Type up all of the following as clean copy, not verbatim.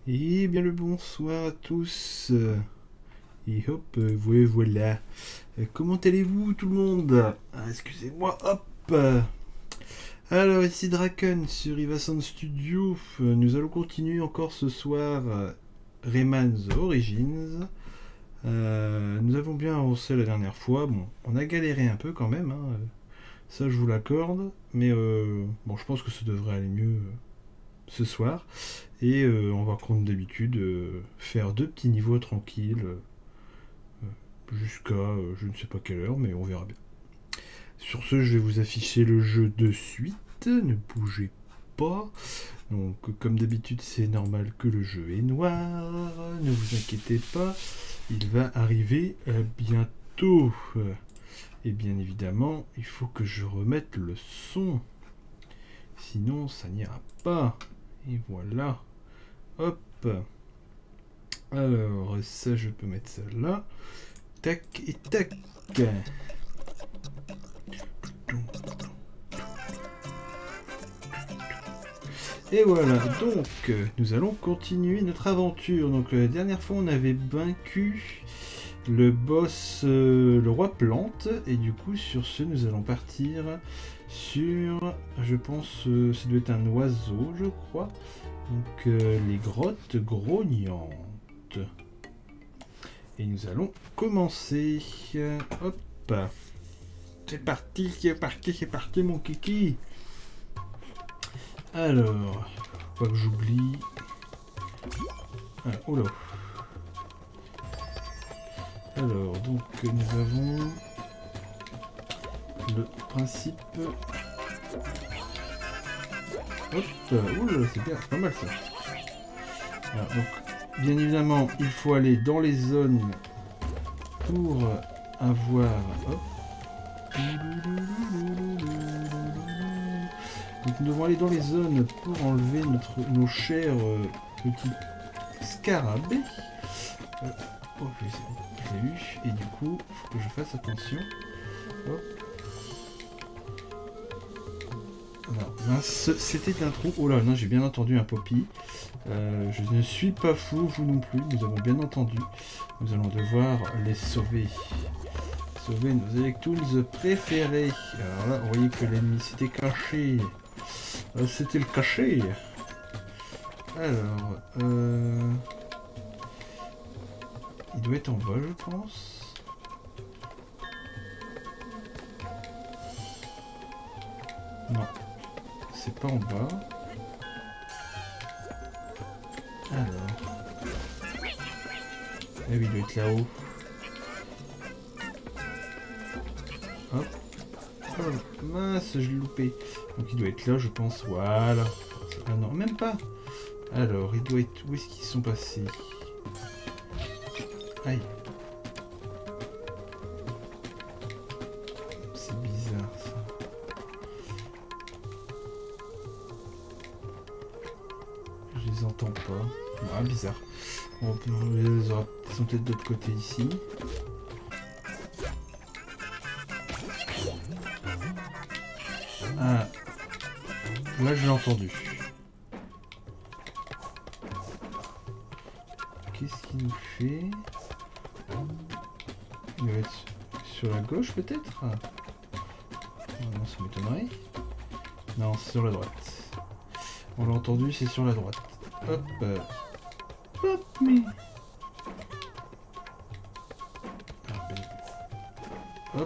Et bien le bonsoir à tous. Et hop, voilà. Comment allez-vous tout le monde? Excusez-moi, hop. Alors ici Draken sur Ivasan Studio. Nous allons continuer encore ce soir Rayman's Origins. Nous avons bien avancé la dernière fois. Bon, on a galéré un peu quand même, hein. Ça je vous l'accorde. Mais bon, je pense que ça devrait aller mieux ce soir. Et on va comme d'habitude faire deux petits niveaux tranquilles jusqu'à je ne sais pas quelle heure, mais on verra bien. Sur ce, je vais vous afficher le jeu de suite. Ne bougez pas. Donc, comme d'habitude, c'est normal que le jeu est noir. Ne vous inquiétez pas, il va arriver bientôt. Et bien évidemment, il faut que je remette le son. Sinon, ça n'ira pas. Et voilà. Hop. Alors, ça, je peux mettre ça là. Tac et tac. Et voilà, donc nous allons continuer notre aventure. Donc la dernière fois on avait vaincu le boss, le roi plante, et du coup sur ce nous allons partir sur, je pense, ça doit être un oiseau je crois, donc les grottes grognantes. Et nous allons commencer, hop, c'est parti, c'est parti, c'est parti mon kiki. Alors, pas que j'oublie. Ah, oh là. Alors, donc nous avons le principe. Hop, oula, c'est bien, pas mal ça. Alors, donc, bien évidemment, il faut aller dans les zones pour avoir. Hop. Donc nous devons aller dans les zones pour enlever nos chers petits scarabées. Oh, je l'ai eu. Et du coup, il faut que je fasse attention. Hop. Alors, mince, c'était un trou. Oh là, non, j'ai bien entendu un poppy. Je ne suis pas fou, vous non plus. Nous avons bien entendu. Nous allons devoir les sauver. Sauver nos Electoons préférés. Alors là, vous voyez que l'ennemi s'était caché. C'était le cachet. Alors, il doit être en bas, je pense. Non, c'est pas en bas. Alors, eh oui, il doit être là-haut. Hop. Oh, mince, je l'ai loupé. Donc il doit être là, je pense. Voilà. Ah non, même pas. Alors, il doit être... Où est-ce qu'ils sont passés? Aïe. C'est bizarre, ça. Je les entends pas. Ah, bizarre. On les aura... Ils sont peut-être de l'autre côté ici. Ah. Là, je l'ai entendu. Qu'est-ce qu'il nous fait? Il va être sur la gauche, peut-être? Ah non, ça m'étonnerait. Non, c'est sur la droite. On l'a entendu, c'est sur la droite. Hop. Hop, mais... Hop.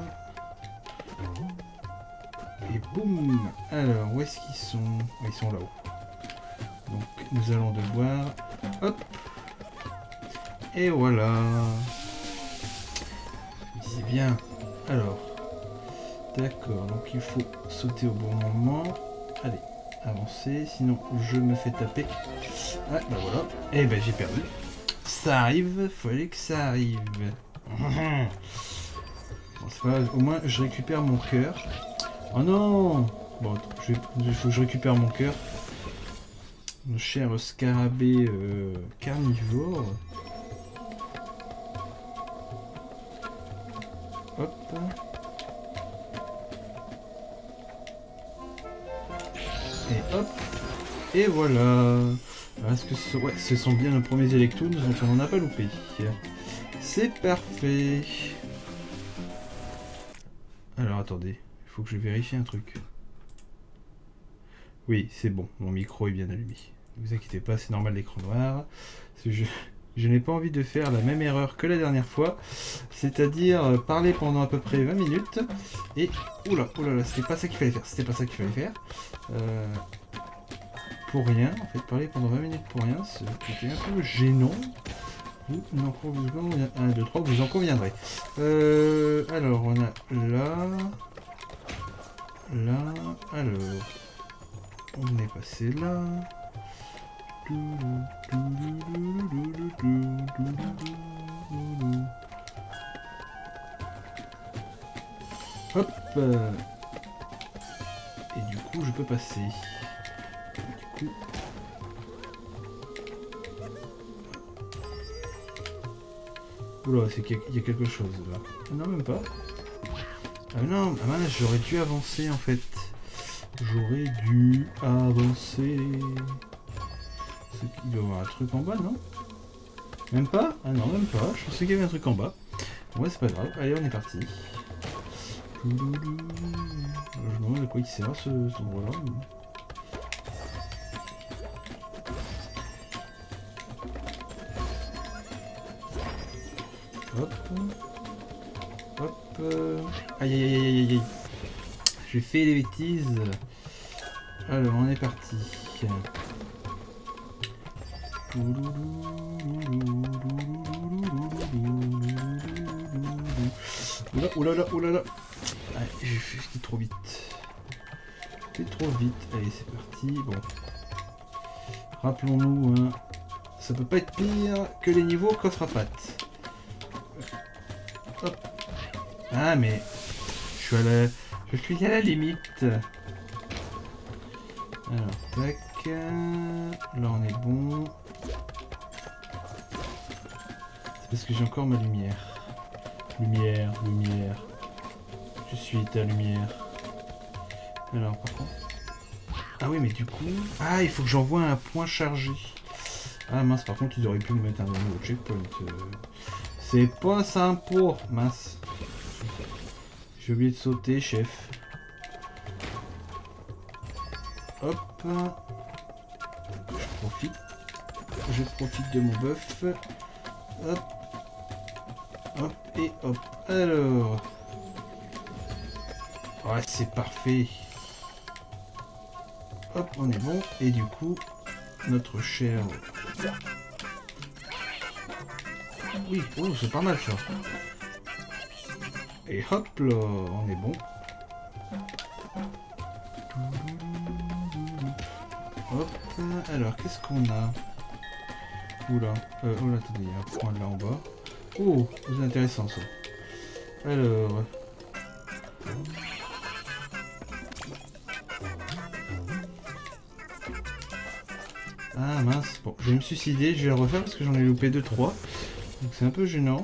Et boum. Alors, où est-ce qu'ils sont? Ils sont là-haut. Donc, nous allons devoir... Hop. Et voilà. Je disais bien. Alors. D'accord, donc il faut sauter au bon moment. Allez, avancer, sinon je me fais taper. Ah, bah voilà. Et ben j'ai perdu. Ça arrive, fallait que ça arrive. Bon, c'est pas grave, au moins je récupère mon cœur. Oh non! Bon, il faut que je récupère mon cœur. Nos chers scarabées carnivores. Hop. Et hop. Et voilà. Alors, est-ce que ouais, ce sont bien nos premiers Electoons, donc on n'en a pas loupé. C'est parfait. Alors attendez, il faut que je vérifie un truc. Oui, c'est bon, mon micro est bien allumé. Ne vous inquiétez pas, c'est normal l'écran noir. Je n'ai pas envie de faire la même erreur que la dernière fois, c'est-à-dire parler pendant à peu près 20 minutes et... Oula, oula, c'était pas ça qu'il fallait faire, c'était pas ça qu'il fallait faire. Pour rien, en fait, parler pendant 20 minutes pour rien, c'était un peu gênant. Vous, 1, 2, 3, vous en conviendrez. Alors, on a là, alors, on est passé là. Hop. Et du coup, je peux passer. Du coup... Oula, c'est qu'il y a quelque chose là. Non, même pas. Ah non, ah mince, j'aurais dû avancer en fait. J'aurais dû avancer. Il doit y avoir un truc en bas, non? Même pas? Ah non, même pas. Je pensais qu'il y avait un truc en bas. Ouais, c'est pas grave. Allez, on est parti. Je me demande de quoi il sert cet endroit-là. Hop. Hop. Aïe aïe aïe aïe aïe. J'ai fait des bêtises. Alors, on est parti. Oula, oula, oula, oula, oula. Allez, j'ai fait trop vite. J'ai fait trop vite. Allez, c'est parti. Bon. Rappelons-nous, hein, ça peut pas être pire que les niveaux coffre à pattes. Hop. Ah, mais je suis à la limite. Alors, tac. Là, on est bon. C'est parce que j'ai encore ma lumière. Lumière, lumière. Je suis ta lumière. Alors, par contre... Ah oui, mais du coup... Ah, il faut que j'envoie un point chargé. Ah mince, par contre, ils auraient pu me mettre un nouveau checkpoint. C'est pas sympa. Mince. J'ai oublié de sauter, chef. Hop. Je profite de mon buff. Hop. Hop et hop. Alors. Ouais, c'est parfait. Hop, on est bon. Et du coup, notre cher... Oui, oh, c'est pas mal ça. Et hop là, on est bon. Hop, alors qu'est-ce qu'on a? Oula, oula, attendez, il y a un point là en bas. Oh, c'est intéressant ça. Alors... Ah mince, bon, je vais me suicider, je vais le refaire parce que j'en ai loupé 2-3. Donc c'est un peu gênant.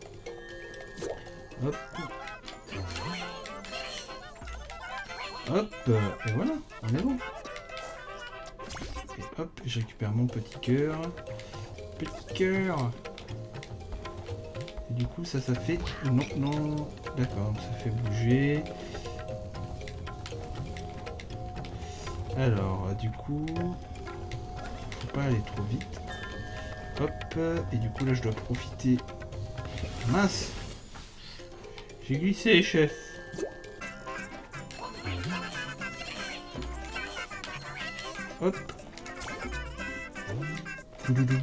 Hop. Hop, et voilà, on est bon. Et hop, je récupère mon petit cœur. Petit cœur. Et du coup, ça fait... Non, non. D'accord, ça fait bouger. Alors, du coup... Faut pas aller trop vite. Hop, et du coup, là, je dois profiter... Mince! J'ai glissé, chef. Hop. Doudoudou.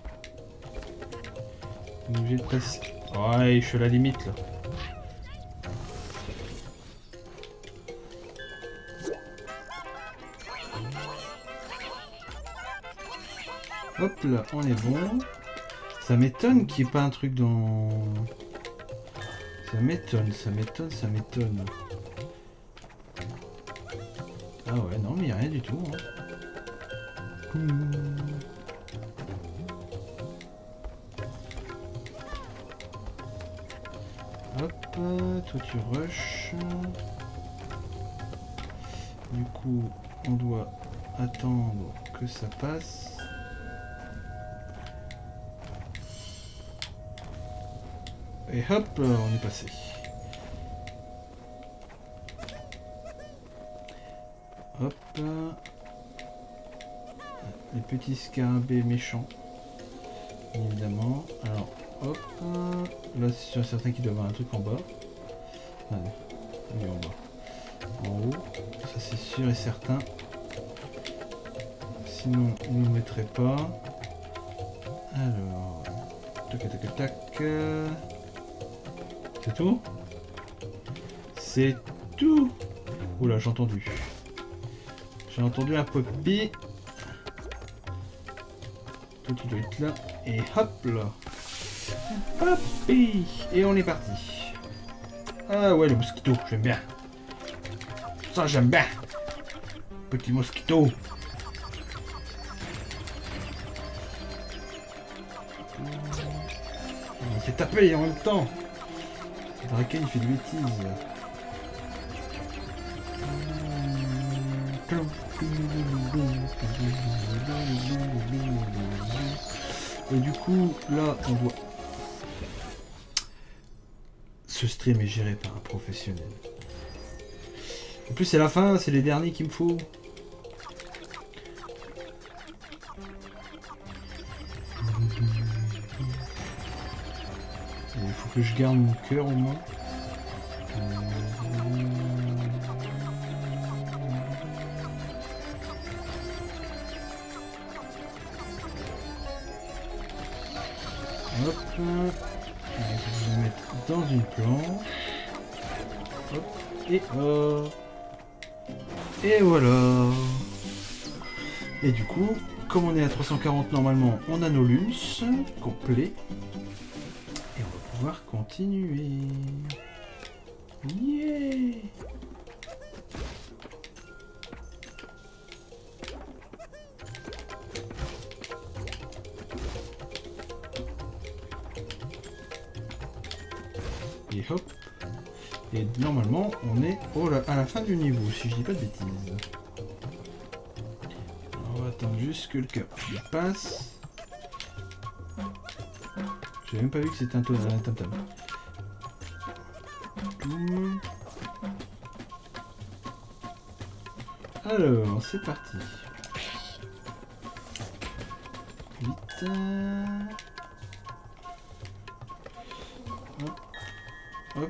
On est obligé de passer. Ouais, je suis à la limite là. Hop là, on est bon. Ça m'étonne qu'il n'y ait pas un truc dans... Ça m'étonne, ça m'étonne, ça m'étonne. Ah ouais, non, mais il n'y a rien du tout. Hein. Hop, toi tu rush. Du coup, on doit attendre que ça passe. Et hop, on est passé. Hop. Les petits scarabées méchants. Évidemment. Alors, hop. Là, c'est sûr et certain qu'il doit y avoir un truc en bas. Allez, il est en bas. En haut. Ça, c'est sûr et certain. Sinon, il ne nous mettrait pas. Alors. Tac, tac, tac. C'est tout? C'est tout! Oula, j'ai entendu. J'ai entendu un poppy. Tout doit être là. Et hop là. Poppy! Et on est parti. Ah ouais, le mosquito, j'aime bien. Ça, j'aime bien. Petit mosquito. Il fait taper en même temps. Draken, il fait des bêtises. Et du coup, là, on doit... Ce stream est géré par un professionnel. En plus, c'est la fin, c'est les derniers qu'il me faut. Il faut que je garde mon cœur au moins. Hop. Je vais mettre dans une planche. Hop. Et hop. Et voilà. Et du coup, comme on est à 340 normalement, on a nos lums complets. Et on va pouvoir continuer. Yeah. Et hop. Et normalement, on est à la fin du niveau, si je dis pas de bêtises. On va attendre juste que le cœur passe. J'ai même pas vu que c'était un tam-tam. Alors, c'est parti. Vite. Hop. Hop.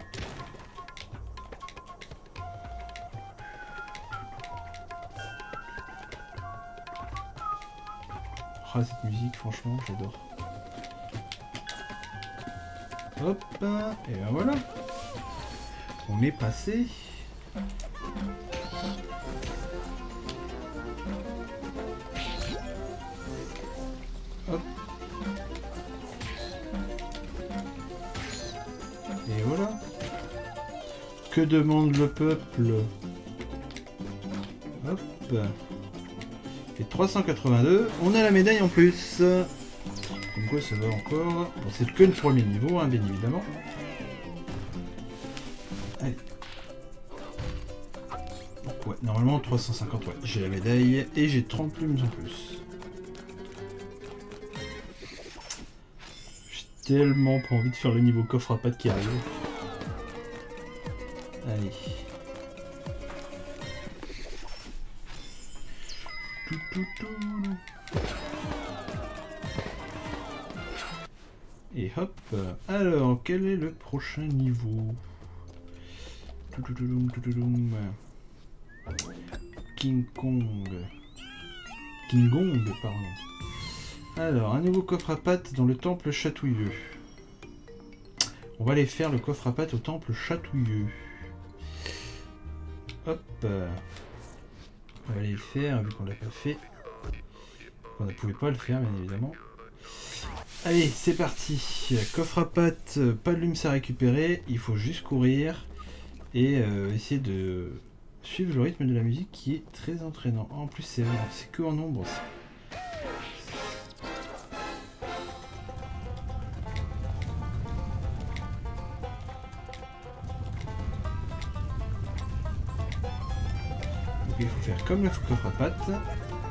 Oh, cette musique, franchement, j'adore. Hop. Et ben voilà. On est passé. Hop. Et voilà. Que demande le peuple? Hop. Et 382. On a la médaille en plus. Comme quoi ça va encore. Bon, c'est que le premier niveau, hein, bien évidemment. Allez. Donc, ouais, normalement 350, ouais. J'ai la médaille et j'ai 30 plumes en plus. J'ai tellement pas envie de faire le niveau coffre à pattes qui arrive. Allez. Et hop. Alors, quel est le prochain niveau? King Kong. King Kong, pardon. Alors, un nouveau coffre à pattes dans le temple chatouilleux. On va aller faire le coffre à pattes au temple chatouilleux. Hop. On va aller le faire, vu qu'on l'a pas fait. On ne pouvait pas le faire, bien évidemment. Allez, c'est parti. Coffre à pattes, pas de lums à récupérer. Il faut juste courir et essayer de suivre le rythme de la musique qui est très entraînant. En plus, c'est que en nombre. Donc, il faut faire comme le coffre à pattes.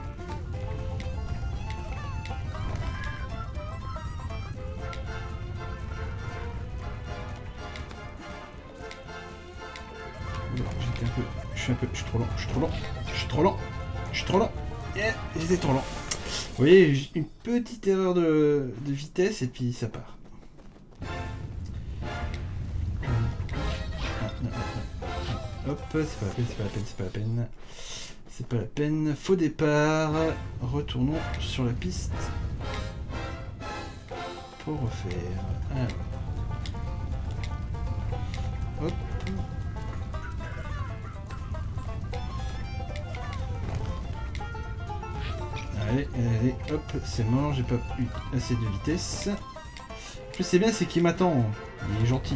Je suis trop lent, je suis trop lent, je suis trop lent, je suis trop lent. Yeah, j'étais trop lent. Vous voyez, une petite erreur de vitesse et puis ça part. Hop, c'est pas la peine, c'est pas la peine, c'est pas la peine. C'est pas la peine. Faux départ. Retournons sur la piste. Pour refaire. Alors. Hop. Allez, allez, hop, c'est mort, j'ai pas eu assez de vitesse. Je sais bien, c'est qui m'attend. Il est gentil.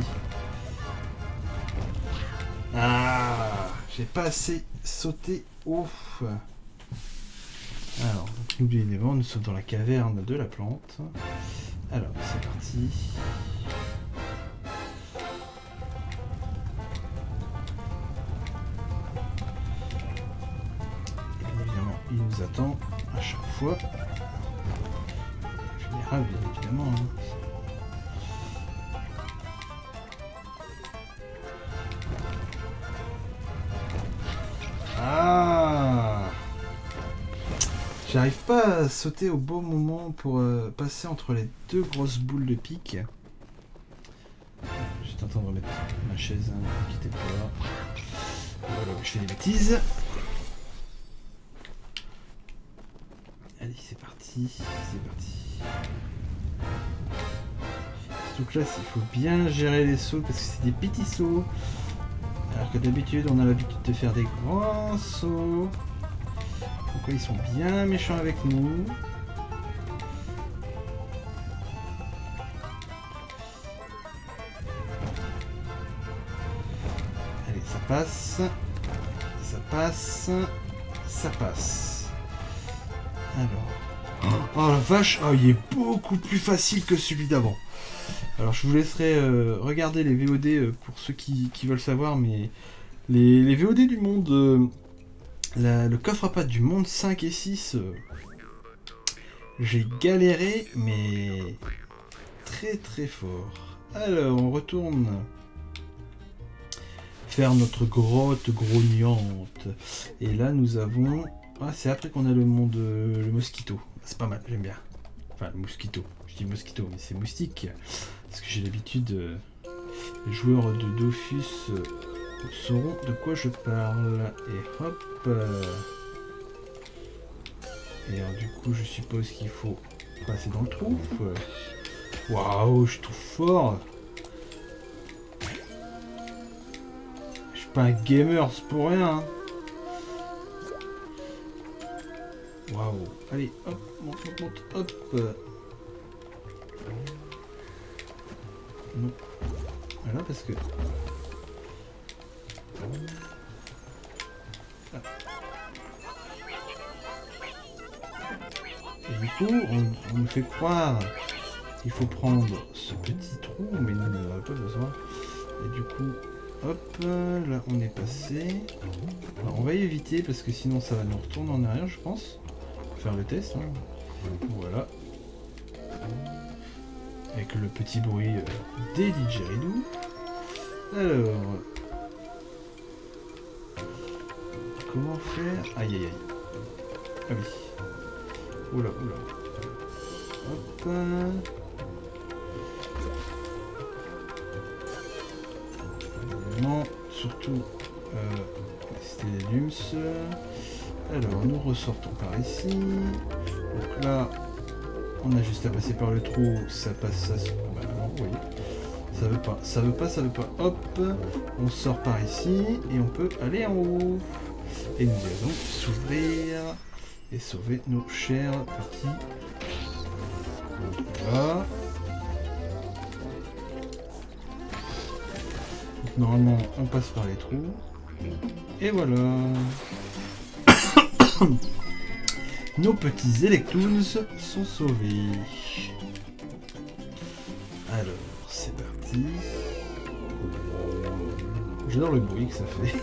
Ah, j'ai pas assez sauté. Ouf. Alors, n'oubliez pas, nous sommes dans la caverne de la plante. Alors, c'est parti. Et bien évidemment, il nous attend à chaque fois. Vulnérable, bien évidemment. Hein. Ah! J'arrive pas à sauter au bon moment pour passer entre les deux grosses boules de pique. J'étais en train de remettre ma chaise, hein, ne quittez pas. Voilà, je fais des bêtises. Allez, c'est parti, c'est parti. Donc là, il faut bien gérer les sauts parce que c'est des petits sauts. Alors que d'habitude, on a l'habitude de faire des grands sauts. Pourquoi ils sont bien méchants avec nous? Allez, ça passe. Ça passe. Ça passe. Alors. Oh la vache! Oh, il est beaucoup plus facile que celui d'avant. Alors je vous laisserai regarder les VOD pour ceux qui veulent savoir, mais les VOD du monde, le coffre à pattes du monde 5 et 6, j'ai galéré, mais très très fort. Alors on retourne faire notre grotte grognante. Et là nous avons... Ah, c'est après qu'on a le monde, le mosquito. C'est pas mal, j'aime bien. Enfin, le mosquito. Je dis mosquito, mais c'est moustique. Parce que j'ai l'habitude, les joueurs de Dofus sauront de quoi je parle. Et hop. Et alors, du coup, je suppose qu'il faut passer dans le trou. Waouh, je suis trop fort. Je suis pas un gamer, c'est pour rien. Waouh. Allez, hop, monte, monte, hop. Non. Voilà, parce que... Ah. Et du coup, on nous fait croire qu'il faut prendre ce petit trou, mais nous n'en avons pas besoin. Et du coup, hop, là on est passé. Alors, on va y éviter parce que sinon ça va nous retourner en arrière, je pense. On va faire le test. Hein. Voilà. Avec le petit bruit des didgeridoo. Alors, comment faire? Aïe aïe aïe. Ah oui. Oula oula. Hop. Non, surtout c'était les lums. Alors nous ressortons par ici. Donc là. On a juste à passer par le trou, ça passe, ça... Bah non, vous voyez. Ça veut pas, ça veut pas, ça veut pas. Hop, on sort par ici et on peut aller en haut. Et nous allons s'ouvrir et sauver nos chers petits. Voilà. Donc, normalement, on passe par les trous. Et voilà. Nos petits Electoons sont sauvés. Alors, c'est parti. J'adore le bruit que ça fait.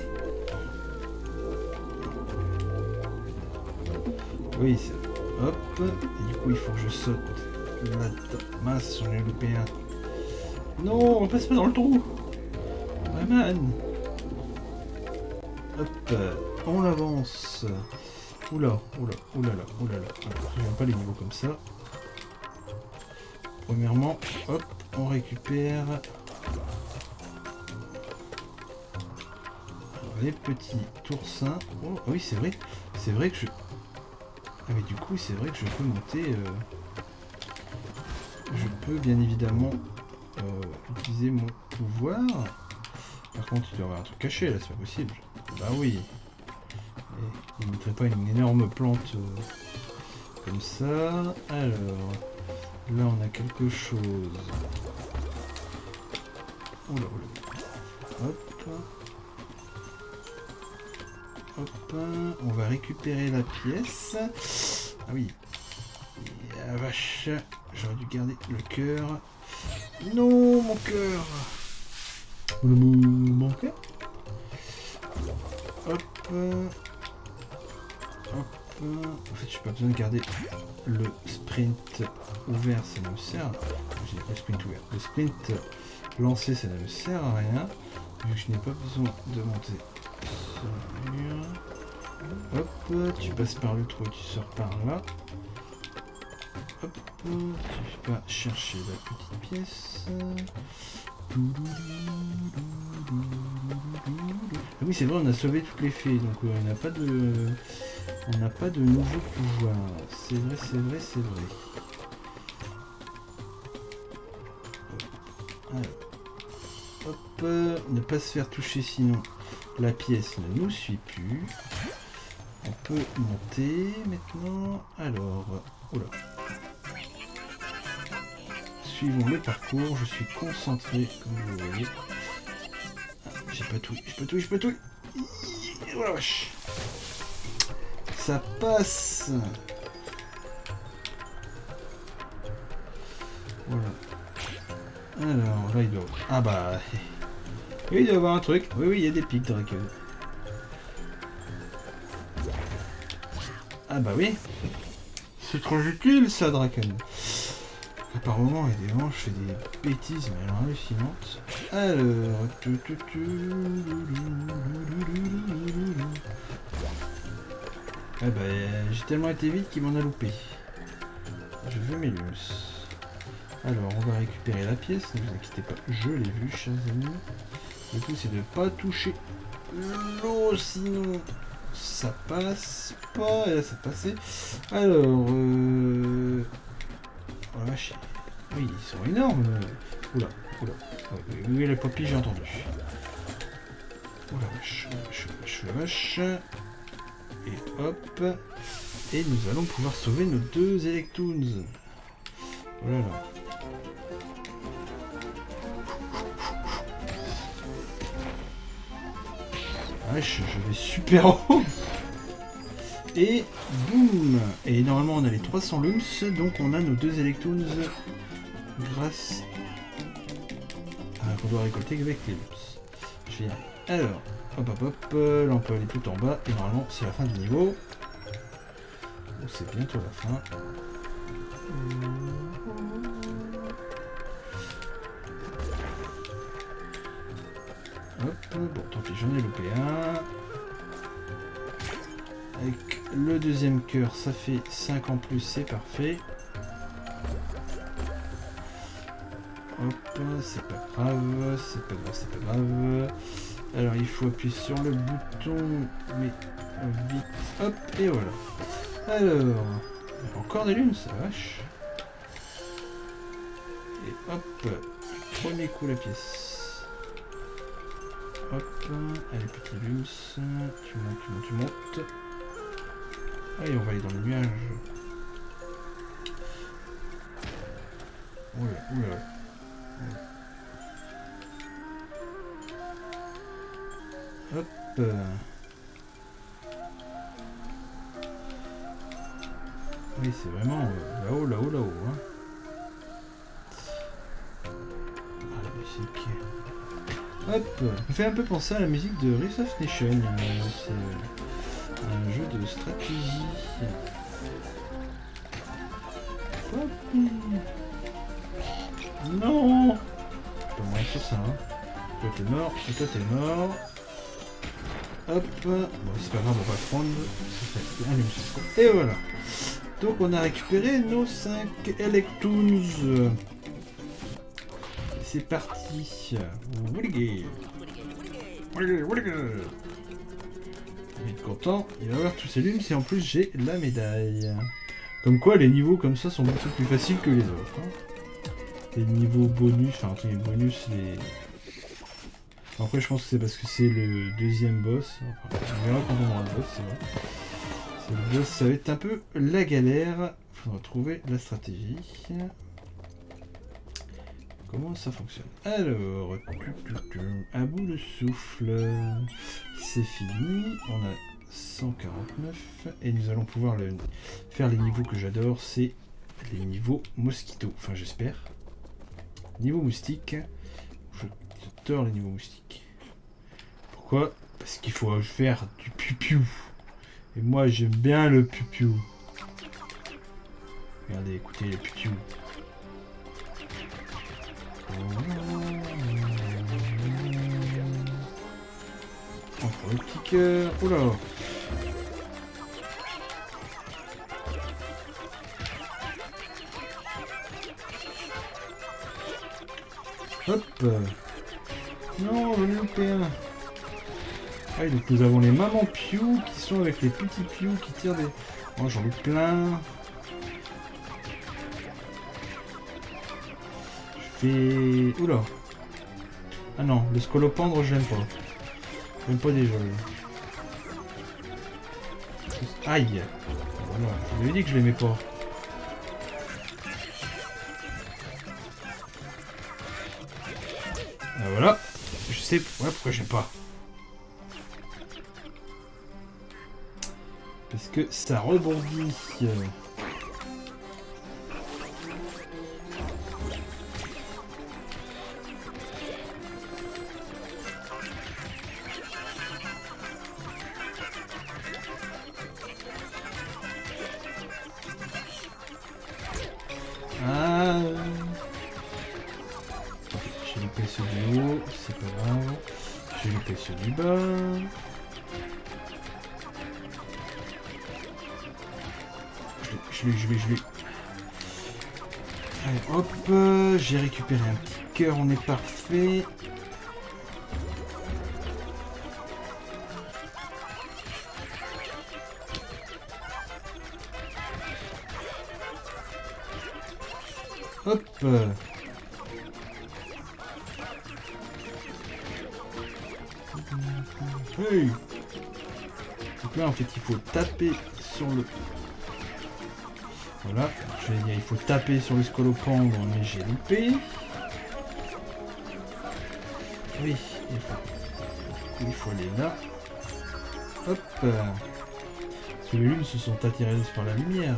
Oui, c'est... Hop. Et du coup, il faut que je saute là-dedans. Mince, j'en ai loupé un. Non, on passe pas dans le trou. Ouais, man. Hop, on avance. Oula, oula, oulala, oulala. Je n'aime pas les niveaux comme ça. Premièrement, hop, on récupère les petits oursins. Oh, ah oui, c'est vrai que je... Ah mais du coup, c'est vrai que je peux monter... Je peux bien évidemment utiliser mon pouvoir. Par contre, il doit y avoir un truc caché là, c'est pas possible. Bah oui. Et il ne mettrait pas une énorme plante comme ça. Alors, là on a quelque chose. Oula, oula. Hop. Hop. On va récupérer la pièce. Ah oui. Ah vache. J'aurais dû garder le cœur. Non, mon cœur. Mon cœur. Hop. Hop. En fait, j'ai pas besoin de garder le sprint ouvert, ça ne me sert. J'ai le sprint ouvert. Le sprint lancé, ça ne me sert à rien. Vu que je n'ai pas besoin de monter sur le mur. Hop, tu passes par le trou et tu sors par là. Hop, tu vas chercher la petite pièce. Ah oui, c'est vrai, on a sauvé toutes les fées, donc on n'a pas de nouveaux pouvoirs. C'est vrai, c'est vrai, c'est vrai. Alors, hop, ne pas se faire toucher, sinon la pièce ne nous suit plus. On peut monter maintenant. Alors, oula. Suivons le parcours, je suis concentré, comme vous voyez. Ah, j'ai pas tout, je peux tout. Oh la vache. Ça passe. Voilà. Alors, là il doit... Ah bah... Oui, il doit y avoir un truc. Oui, oui, il y a des pics dans la queue. Ah bah oui. C'est trop utile ça, Draken. Par moment, évidemment, je fais des bêtises, mais alors hallucinantes. Alors... Ah bah, j'ai tellement été vite qu'il m'en a loupé. Je veux mes lumes. Alors, on va récupérer la pièce, ne vous inquiétez pas, je l'ai vu, chers amis. Le tout, c'est de ne pas toucher l'eau, sinon ça passe pas. Et là, ça passait. Alors, oh la vache. Oui, ils sont énormes. Oula, oula. Oui, les papilles, j'ai entendu. Oula, vache, la vache. Et hop. Et nous allons pouvoir sauver nos deux Electoons. Voilà. Vache, je vais super haut. Et boum. Et normalement on a les 300 lums, donc on a nos deux Electoons grâce à qu'on doit récolter avec les lums. Génial. Alors, hop hop hop, là on peut aller tout en bas et normalement c'est la fin du niveau. Donc c'est bientôt la fin. Hop, bon tant pis, j'en ai loupé un. Avec le deuxième cœur, ça fait 5 en plus, c'est parfait. Hop, c'est pas grave, c'est pas grave, c'est pas grave. Alors il faut appuyer sur le bouton, mais vite, hop, et voilà. Alors, encore des lunes, ça vache. Et hop, premier coup la pièce. Hop, allez petit lunes, tu montes, tu montes. Allez, on va aller dans les nuages. Oula, oula. Hop. Oui, c'est vraiment là-haut, là-haut, là-haut. Hein. Ah, la musique. Hop. Ça fait un peu penser à la musique de Rift of Nation. C'est un jeu de stratégie. Hop. Non. Je peux mourir sur ça. Hein. Toi t'es mort, et toi t'es mort. hop. Bon, c'est pas grave, on va prendre. Et voilà. Donc on a récupéré nos 5 Electoons. C'est parti. Il va être content, il va avoir tous ses lunes, et en plus j'ai la médaille. Comme quoi les niveaux comme ça sont beaucoup plus faciles que les autres. Hein. Les niveaux bonus, enfin les bonus, les... Après je pense que c'est parce que c'est le deuxième boss. Enfin, on verra quand on aura le boss, c'est vrai. Le boss, ça va être un peu la galère. Il faudra trouver la stratégie. Comment ça fonctionne? Alors, à bout de souffle, c'est fini. On a 149 et nous allons pouvoir faire les niveaux que j'adore. C'est les niveaux mosquito. Enfin, j'espère. Niveau moustique. J'adore les niveaux moustiques. Pourquoi? Parce qu'il faut faire du piou-piou. Et moi, j'aime bien le piou-piou. Regardez, écoutez le piou-piou. Encore le petit cœur. Oula. Hop. Non, on va le louper un. Ah, donc nous avons les mamans piou qui sont avec les petits piou qui tirent des... Oh, j'en ai plein. Oula. Ah non, le scolopendre, j'aime pas. J'aime pas des jeux. Aïe. Voilà, je vous avais dit que je l'aimais pas. Ah, voilà. Je sais pourquoi j'aime pas. Parce que ça rebondit. Ah. J'ai loupé ceux du haut, c'est pas grave. J'ai loupé ceux du bas. Je l'ai. Allez, hop, j'ai récupéré un petit cœur, on est parfait. Hop. Hey. Donc là, en fait, il faut taper sur le... Voilà, je vais dire, il faut taper sur le scolopendre, mais j'ai loupé. Oui, il faut aller là. Hop. Parce que les lunes se sont attirées par la lumière.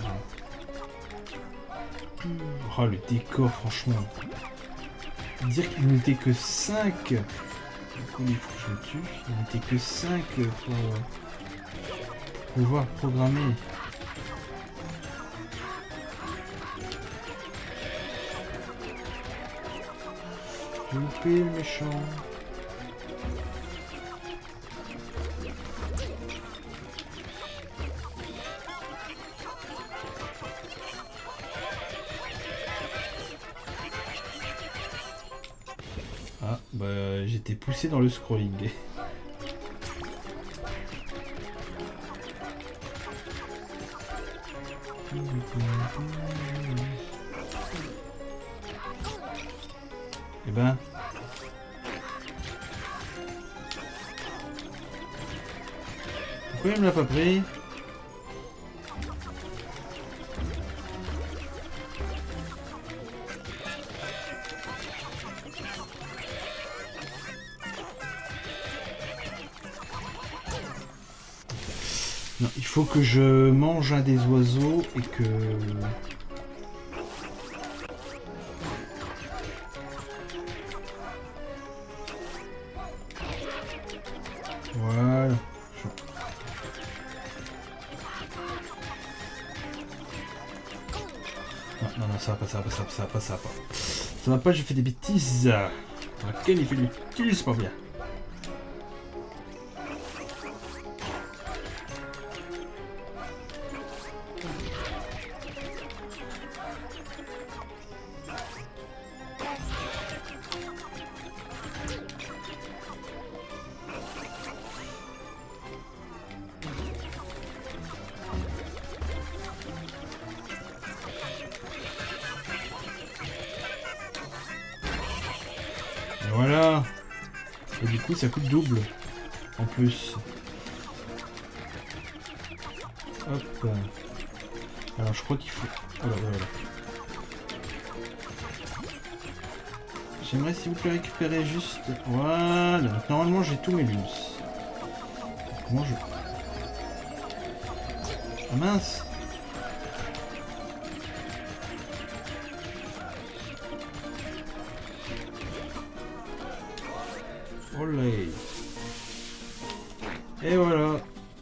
Oh, le décor, franchement. Dire qu'il n'était que 5. Il faut que je le tue. Il n'était que 5 pour pouvoir programmer. J'ai loupé le méchant. Ah, bah j'étais poussé dans le scrolling. Eh ben... Pourquoi il me l'a pas pris? Non, il faut que je mange un des oiseaux et que... Voilà. Non, ça va pas, ça va pas, ça va pas, ça va pas, ça va pas. Ça va pas, j'ai fait des bêtises. Ok, il fait des bêtises, pas bien. voilà. Et du coup, ça coûte double. En plus. Hop. Alors, je crois qu'il faut... Voilà, voilà. J'aimerais s'il vous plaît récupérer juste... Voilà. Donc, normalement, j'ai tous mes looms. Comment je... Ah mince. Olé. Et voilà.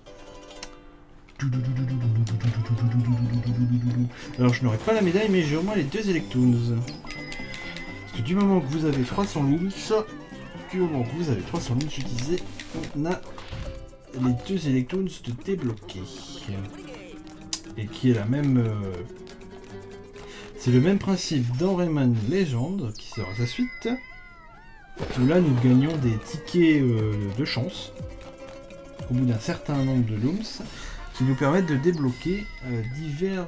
Alors je n'aurai pas la médaille mais j'ai au moins les 2 Electoons. Parce que du moment que vous avez 300 looms, j'utilisais, on a les 2 Electoons de débloquer. Et qui est la même... C'est le même principe dans Rayman Legend, qui sera sa suite. Où là nous gagnons des tickets de chance. Au bout d'un certain nombre de looms. Qui nous permettent de débloquer divers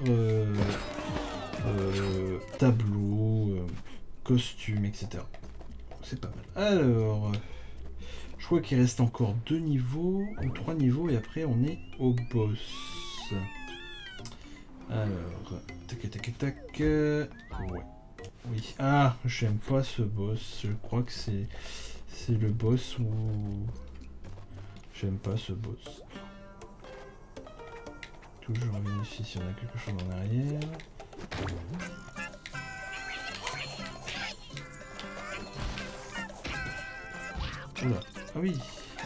tableaux, costumes, etc. C'est pas mal. Alors, je crois qu'il reste encore 2 niveaux ou 3 niveaux et après on est au boss. Alors, tac tac tac. Ouais. Oui. Ah, j'aime pas ce boss. Je crois que c'est le boss où j'aime pas ce boss. Toujours vérifier si on a quelque chose en arrière. Oula, ah oui.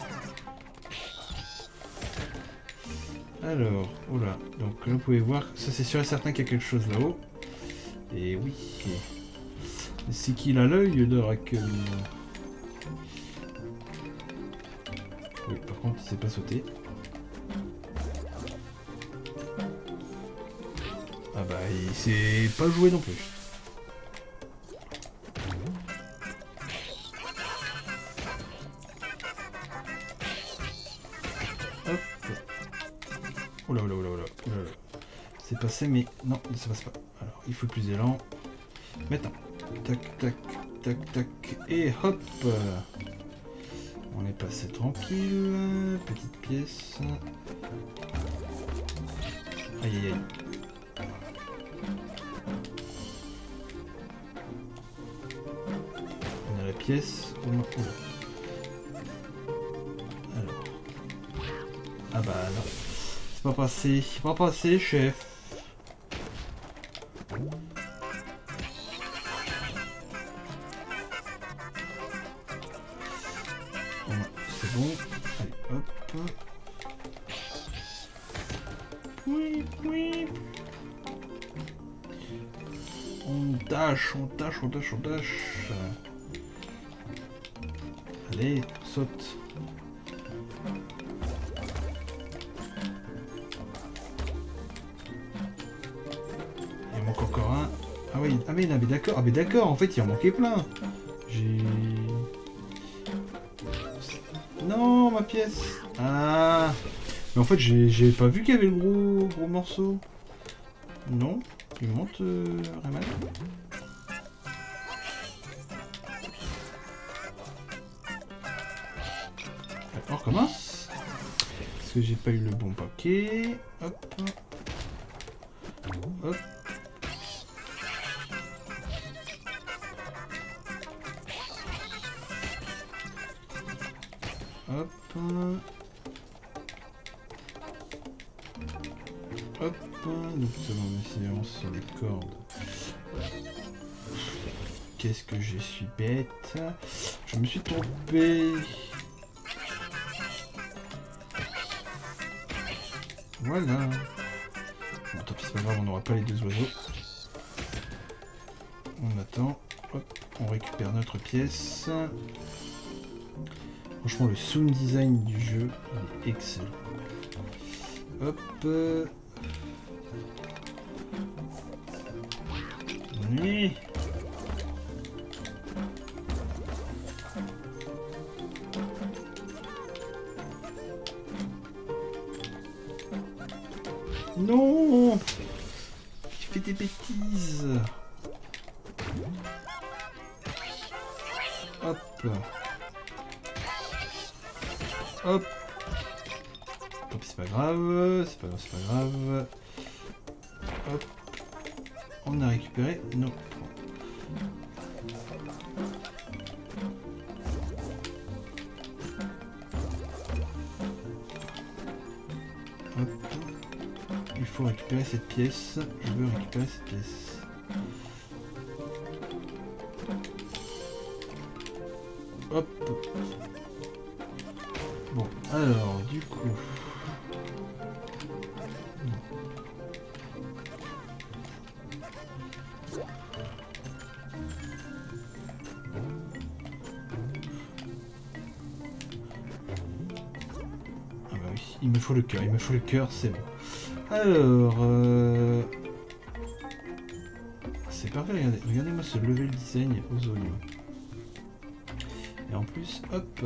Alors, oula, donc là vous pouvez voir, ça c'est sûr et certain qu'il y a quelque chose là-haut. Et oui. C'est qu'il a l'œil de Raquel. Oui, par contre il sait pas sauter. Ah bah il sait pas jouer non plus. Hop. Oula oula oula oula oula. C'est passé mais non, ça passe pas. Alors il faut plus d'élan. Maintenant. Tac tac tac tac. Et hop. On est passé tranquille. Petite pièce. Aïe aïe aïe. Pièce. Alors. Ah bah non. C'est pas passé. C'est pas passé, chef. C'est bon. Allez, hop. Oui, oui. On dash, on dash, on dash, on dash. Allez, saute. Il en manque encore un. Ah oui, ah mais d'accord, ah mais d'accord, en fait il en manquait plein. J'ai... Non, ma pièce. Ah. Mais en fait j'ai pas vu qu'il y avait le gros morceau. Non, il monte Rayman. On recommence. Parce que j'ai pas eu le bon paquet. Hop. Hop. Hop. Hop. Nous avons une séance sur les cordes. Qu'est-ce que je suis bête. Je me suis trompé. Voilà. Bon, tant pis, c'est pas grave, on n'aura pas les 2 oiseaux. On attend. Hop, on récupère notre pièce. Franchement, le sound design du jeu, il est excellent. Hop. Oui. Non, j'ai fait des bêtises. Hop. Hop. Tant pis, c'est pas grave. C'est pas grave, c'est pas grave. Hop. On a récupéré nos points. Hop. Il faut récupérer cette pièce. Je veux récupérer cette pièce. Hop. Bon, alors, du coup... Ah bah oui, il me faut le cœur, c'est bon. Alors... C'est parfait, regardez-moi ce level design aux oignons. Et en plus, hop.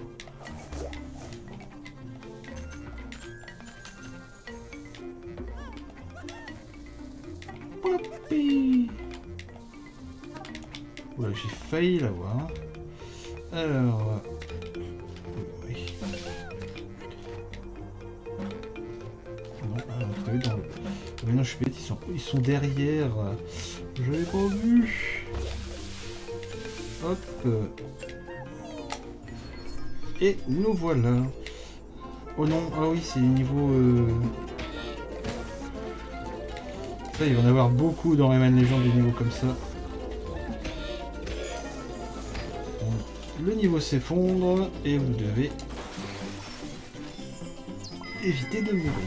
Hoppi. Oula, j'ai failli l'avoir. Alors... Oui. Non, vous dans le... Mais non, je suis bête, ils sont derrière. Je l'ai pas vu. Hop. Et nous voilà. Oh non, ah oui, c'est niveau... Ça, il va y en avoir beaucoup dans Rayman Legends des niveaux comme ça. Le niveau s'effondre et vous devez éviter de mourir.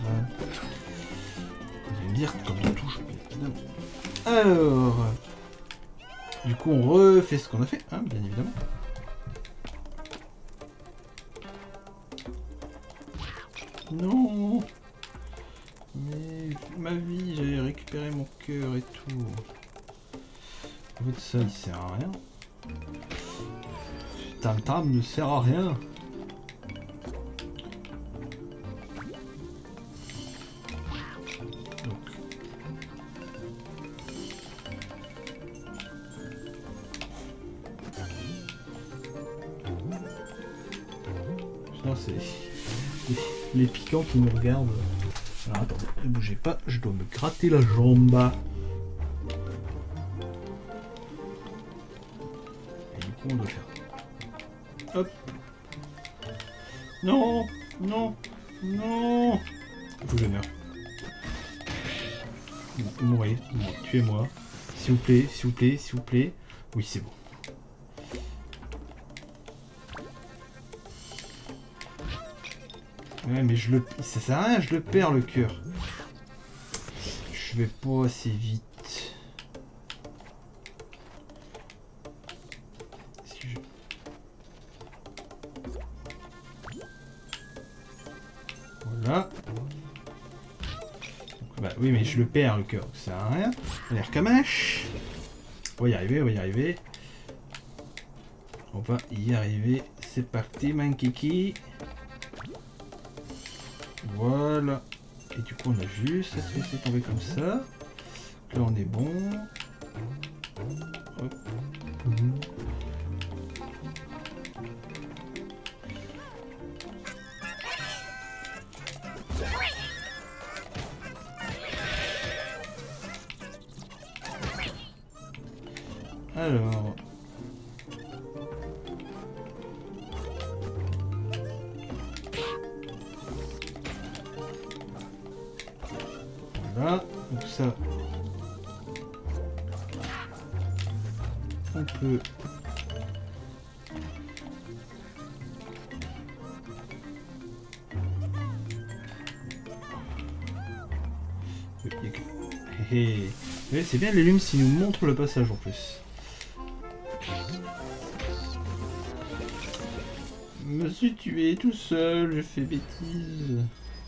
Vous allez me dire comme dans tout jeu, évidemment. Alors, du coup, on refait ce qu'on a fait, hein, bien évidemment. Non, mais ma vie, j'ai récupéré mon cœur et tout. En fait, ça, il sert à rien. Tam Tam ne sert à rien. Donc. Non, c'est les piquants qui me regardent. Alors attendez, ne bougez pas, je dois me gratter la jambe. Et du coup, on doit faire. Hop. Non, non, non. Il faut que je meure. Mourez, tuez-moi. S'il vous plaît, s'il vous plaît, s'il vous plaît. Oui, c'est bon. Ouais, mais ça sert à rien, je le perds le cœur. Je vais pas assez vite. Si je... Voilà. Donc, bah oui, mais je le perds le cœur, ça sert à rien. Allez, Kamash. On va y arriver, on va y arriver. On va y arriver. C'est parti, man kiki. Voilà. Et du coup, on a juste à se laisser tomber comme ça. Là, on est bon. Hop. Alors... Voilà, donc ça... On peut... Oui, c'est bien les lumes s'ils nous montrent le passage en plus. Je me suis tué tout seul, je fais bêtise.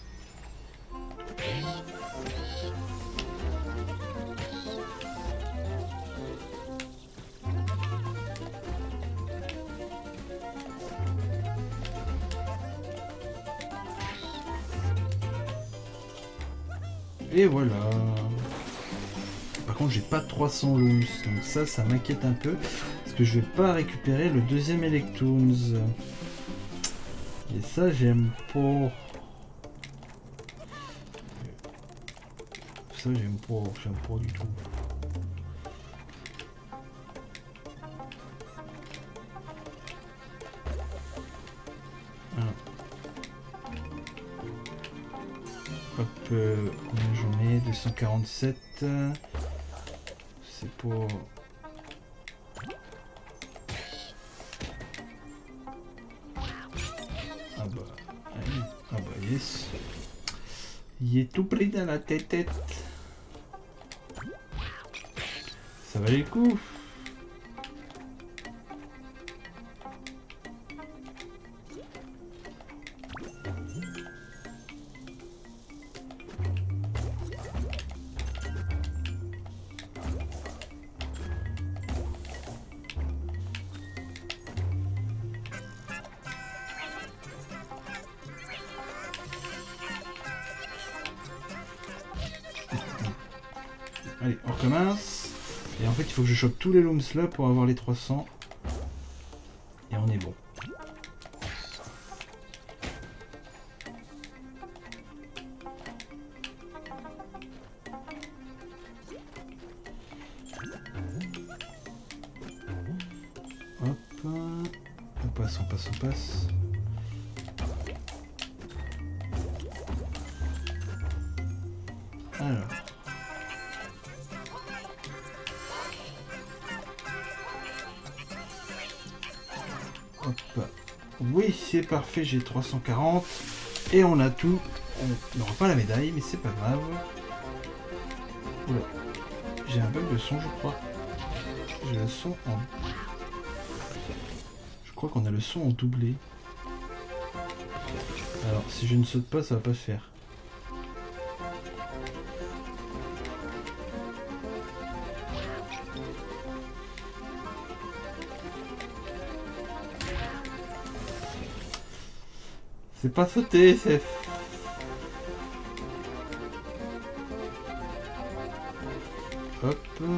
Et voilà. Par contre, j'ai pas 300 loups, donc ça m'inquiète un peu. Parce Parce que je vais pas récupérer le deuxième Electoons. Et ça, j'aime pas. Ça, j'aime pas du tout. Alors. Hop, combien j'en ai? 247. C'est pour... Ah bah, allez. Ah bah yes. Il est tout pris dans la tête. Ça valait le coup. Allez, on recommence. Et en fait, il faut que je chope tous les looms là pour avoir les 300. Et on est bon. Hop. On passe, on passe, on passe. Alors. Hop. Oui, c'est parfait, j'ai 340. Et on a tout. On n'aura pas la médaille, mais c'est pas grave. Oula. J'ai un bug de son, je crois. J'ai le son en... Je crois qu'on a le son en doublé. Alors, si je ne saute pas, ça va pas se faire. C'est pas sauté, c'est... Hop.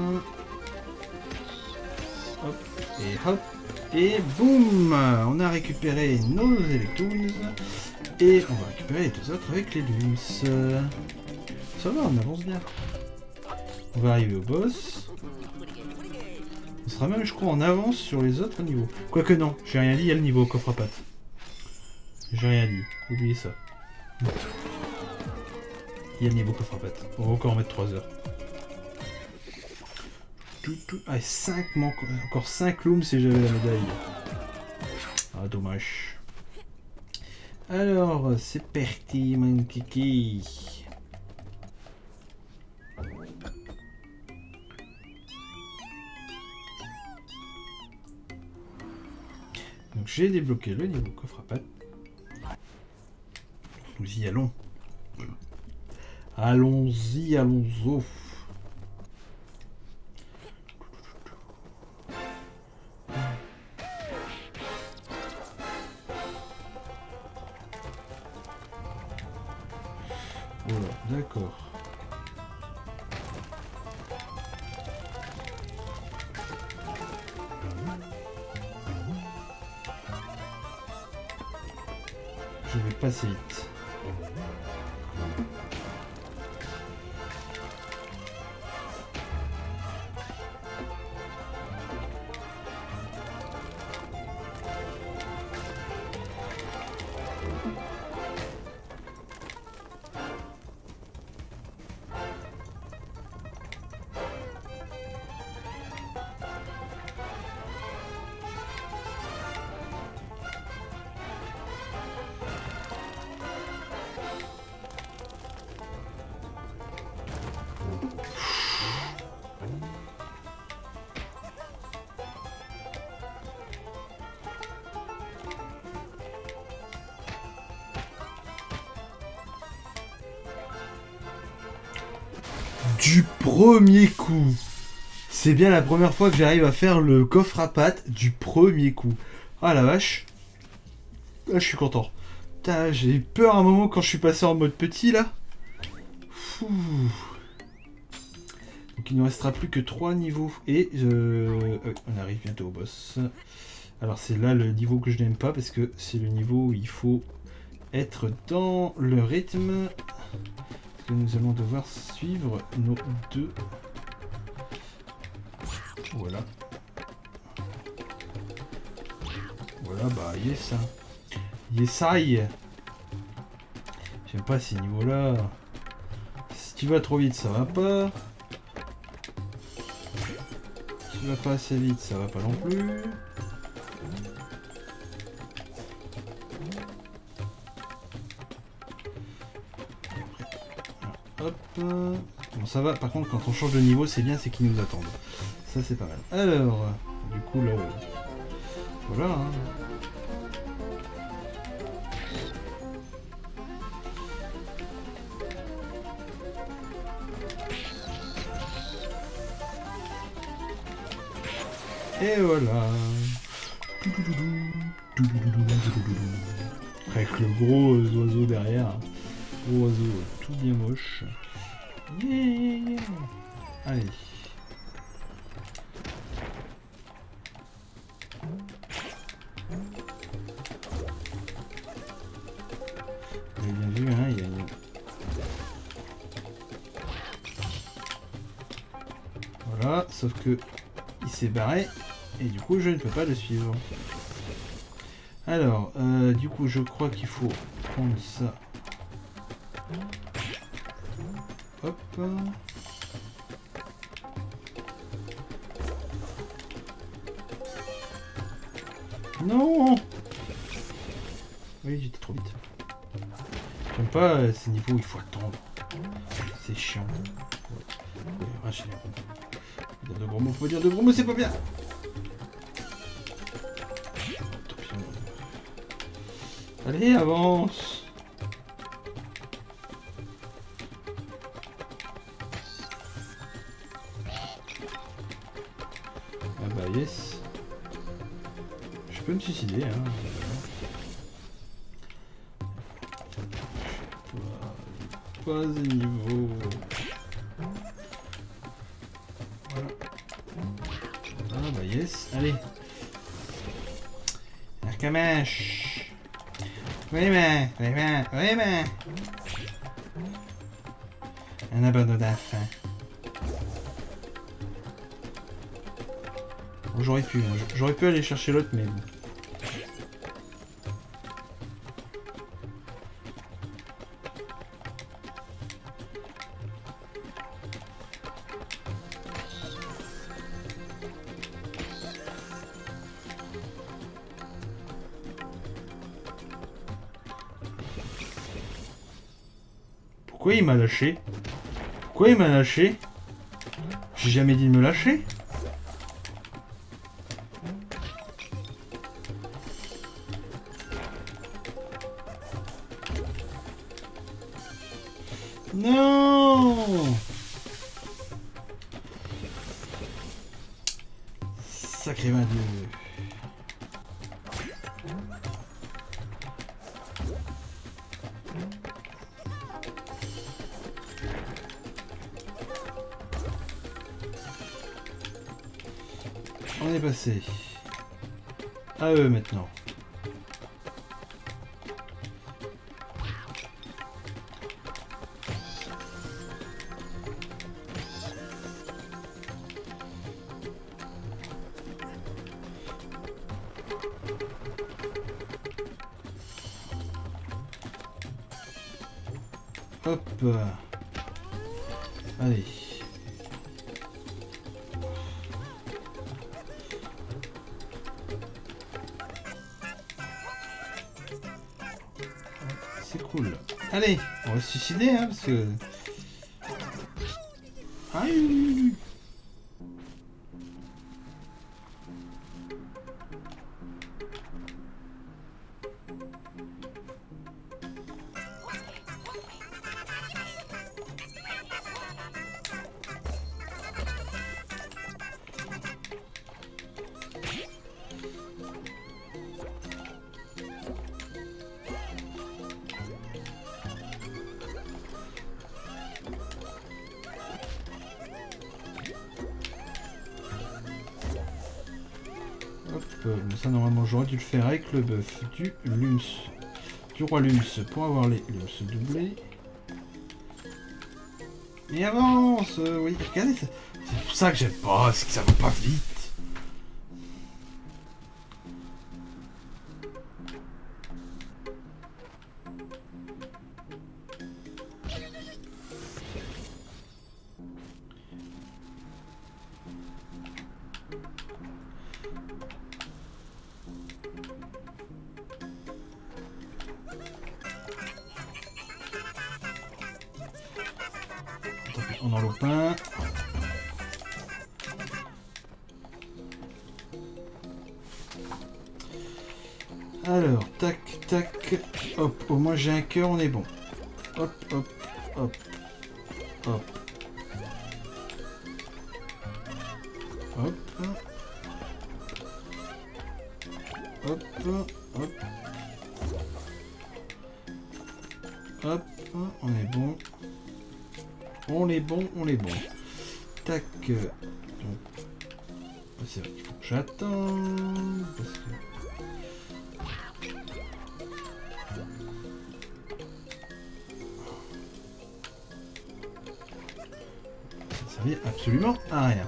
Hop. Et hop. Et boum. On a récupéré nos Electoons. Et on va récupérer les deux autres avec les looms. Ça va, on avance bien. On va arriver au boss. On sera même, je crois, en avance sur les autres niveaux. Quoique non, j'ai rien dit, il y a le niveau coffre à pattes. J'ai rien dit, oubliez ça. Il y a le niveau coffre à pattes. On va encore en mettre 3 heures. Ah, 5 encore 5 looms si j'avais la médaille. Ah, dommage. Alors, c'est parti, mon kiki. Donc, j'ai débloqué le niveau coffre à pattes. Nous y allons. Allons-y, allons-y. Voilà, d'accord. Je vais passer vite. Du premier coup. C'est bien la première fois que j'arrive à faire le coffre à pattes du premier coup. Ah la vache. Là je suis content. J'ai eu peur un moment quand je suis passé en mode petit là. Fou. Donc Donc il ne restera plus que 3 niveaux. Et on arrive bientôt au boss. Alors c'est là le niveau que je n'aime pas parce que c'est le niveau où il faut être dans le rythme. Parce que nous allons devoir suivre nos deux. Voilà. Voilà, bah yes. Yes, I. J'aime pas ces niveaux-là. Si tu vas trop vite, ça va pas. Si tu vas pas assez vite, ça va pas non plus. Hop. Bon, ça va. Par contre, quand on change de niveau, c'est bien, c'est qu'ils nous attendent. Ça, c'est pas mal. Alors, du coup, là... Voilà, hein. Et voilà. Avec le gros oiseau derrière. Gros oiseau tout bien moche. Yeah. Allez. Vous avez bien vu, hein, il y a une... Voilà, sauf que il s'est barré et du coup je ne peux pas le suivre. Alors, du coup je crois qu'il faut prendre ça. Hop. Non. Oui, j'étais trop vite. J'aime pas ces niveaux où il faut attendre. C'est chiant. Ouais, arracher les ronds. Dire de gros mots, faut dire de gros mots, c'est pas bien. Tant pis, allez, avance. Ah bah yes. Je peux me suicider, hein. Pas de niveau. Voilà. Ah bah yes, allez. Arcamache. Oui mais. Un abandon d'enfant. Bon, j'aurais pu aller chercher l'autre mais bon. Pourquoi il m'a lâché? Pourquoi il m'a lâché? J'ai jamais dit de me lâcher. Non! Sacré 22. On est passé à eux maintenant. Hop. Allez. C'est cool. Allez, on va se suicider, hein, parce que... Aïe. Mais ça, normalement, j'aurais dû le faire avec le buff du Lums. Du roi Lums pour avoir les Lums doublés. Et avance. Oui, regardez, c'est pour ça que j'aime pas, c'est que ça va pas vite. On en loupe un. Alors, tac, tac, hop, au moins j'ai un cœur, on est bon. Hop, hop, hop, hop. Hop. Hop, hop. Hop, on est bon. On est bon, on est bon. Tac. Donc, c'est vrai qu'il faut que j'attende. Parce que... ça ne servait absolument à rien.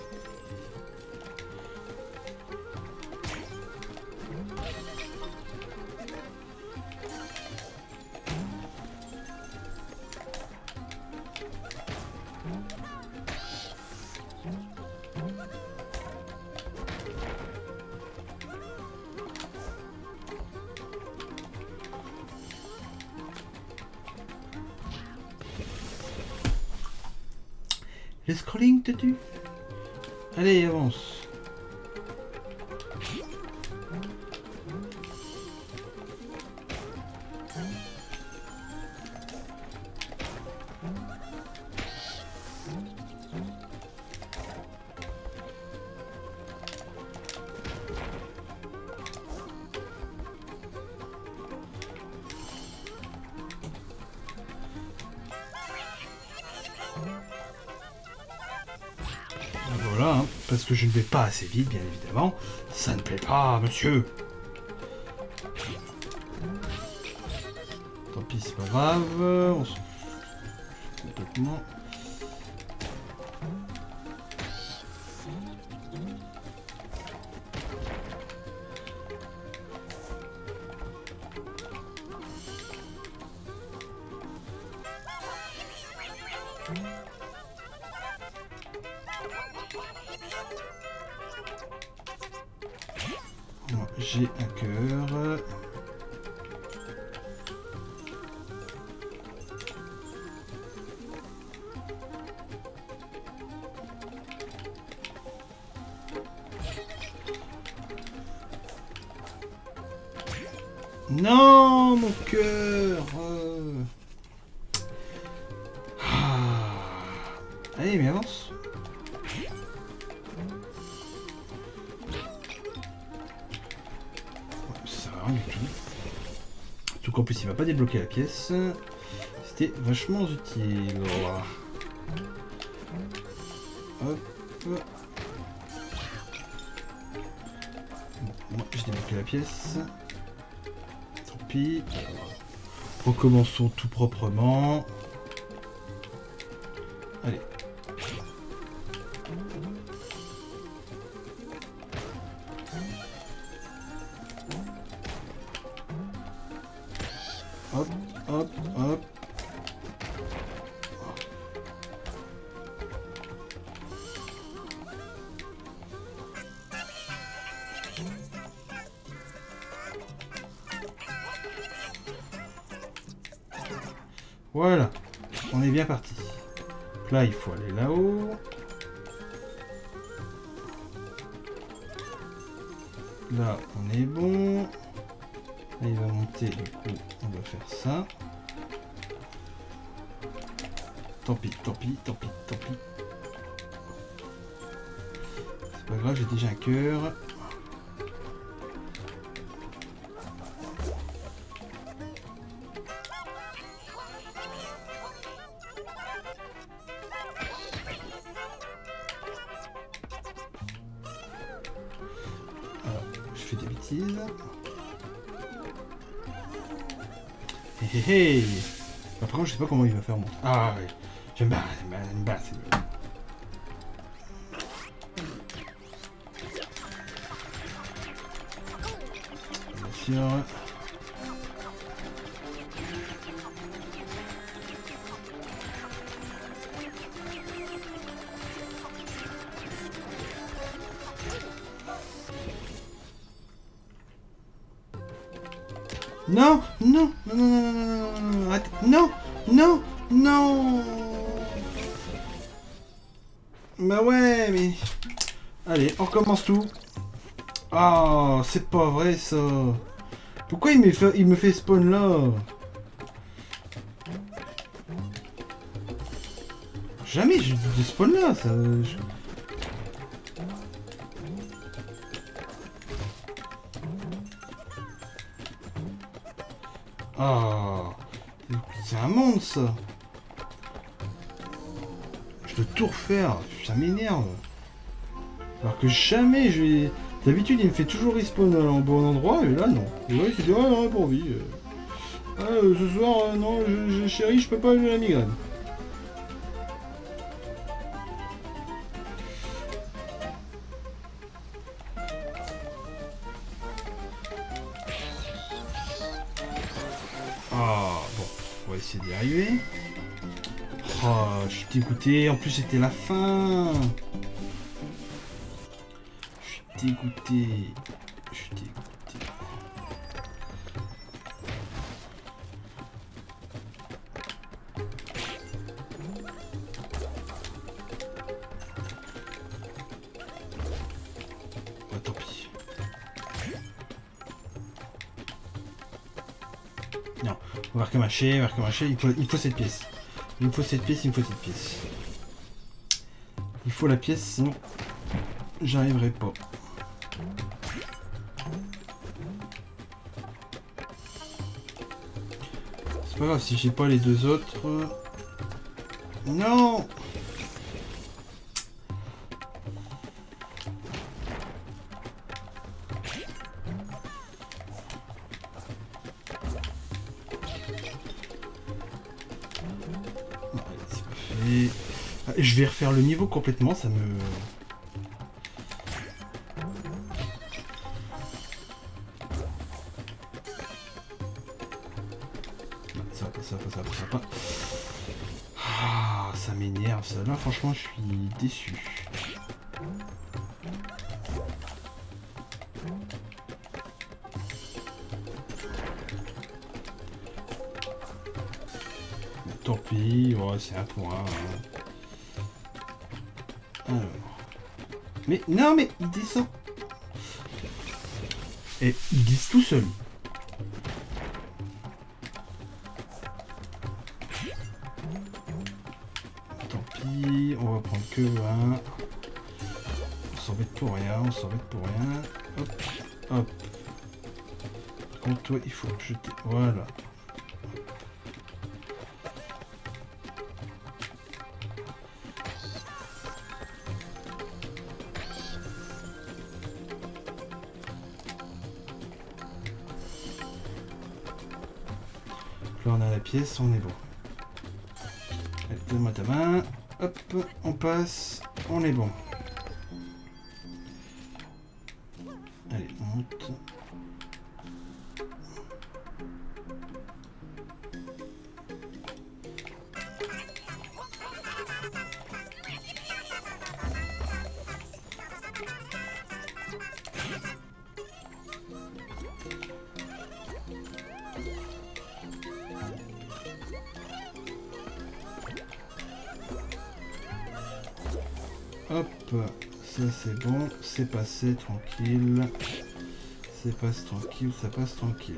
Le scrolling te tue. Allez, avance. Voilà, hein, parce que je ne vais pas assez vite, bien évidemment. Ça ne plaît pas, monsieur. Tant pis, c'est pas grave. On s'en fout complètement. J'ai un cœur. Non, mon cœur. Allez, mais avance. Surtout qu'en plus il va pas débloquer la pièce. C'était vachement utile. Hop. Bon, moi j'ai débloqué la pièce. Tant pis. Recommençons tout proprement. Allez. Hop, hop, hop. Voilà, on est bien parti. Là, il faut aller là-haut. Là, on est bon. Là, il va monter, du coup, on va faire ça. Tant pis, tant pis, tant pis, tant pis. C'est pas grave, j'ai déjà un cœur. fait des bêtises. Hé hé hé. Par contre, je sais pas comment il va faire mon... Ah ouais. J'aime bien, c'est mieux. Bien sûr. Non, non, non, non, non, non, non, arrête. Non, non, non. Bah ouais, mais... Allez, on recommence tout. Ah, c'est pas vrai ça. Pourquoi il me fait spawn là? Jamais j'ai de spawn là, ça... Ah, c'est un monde ça. Je dois tout refaire, ça m'énerve. Alors que jamais je vais... D'habitude il me fait toujours respawn en bon endroit, et là non. Et là il se dit, ah non, pas envie. Ah, ce soir, non, chérie, je peux pas, j'ai la migraine. Ah, bon, on va essayer d'y arriver. Oh, je suis dégoûté, en plus c'était la fin. Je suis dégoûté. Je suis dégoûté. Bah, tant pis. Non, on va recommacher, il faut cette pièce. Il me faut cette pièce, il me faut cette pièce. Il faut la pièce, sinon j'arriverai pas. C'est pas grave si j'ai pas les deux autres. Non! Je vais refaire le niveau complètement, ça me... Ça va pas. Ah, ça m'énerve, ça. Là, franchement, je suis déçu. Tant pis, ouais, c'est un point. Hein. Alors. Mais non, mais il descend. Et il glisse tout seul. Tant pis, on va prendre que un. On s'embête pour rien, Hop, hop. Par contre, toi, il faut jeter. Voilà. Là on a la pièce, on est bon. Allez, donne-moi ta main. Hop, on passe, on est bon. Allez, on monte. Hop, ça c'est bon, c'est passé tranquille. C'est passe tranquille, ça passe tranquille.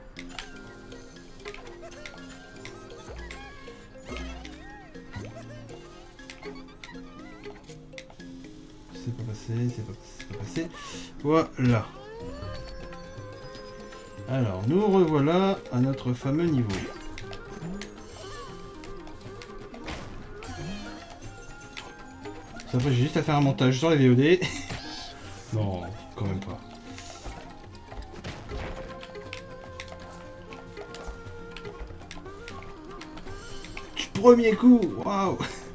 C'est pas passé, c'est pas passé. Voilà. Alors, nous revoilà à notre fameux niveau. Après, j'ai juste à faire un montage sur les VOD. Non, quand même pas. premier coup. Waouh.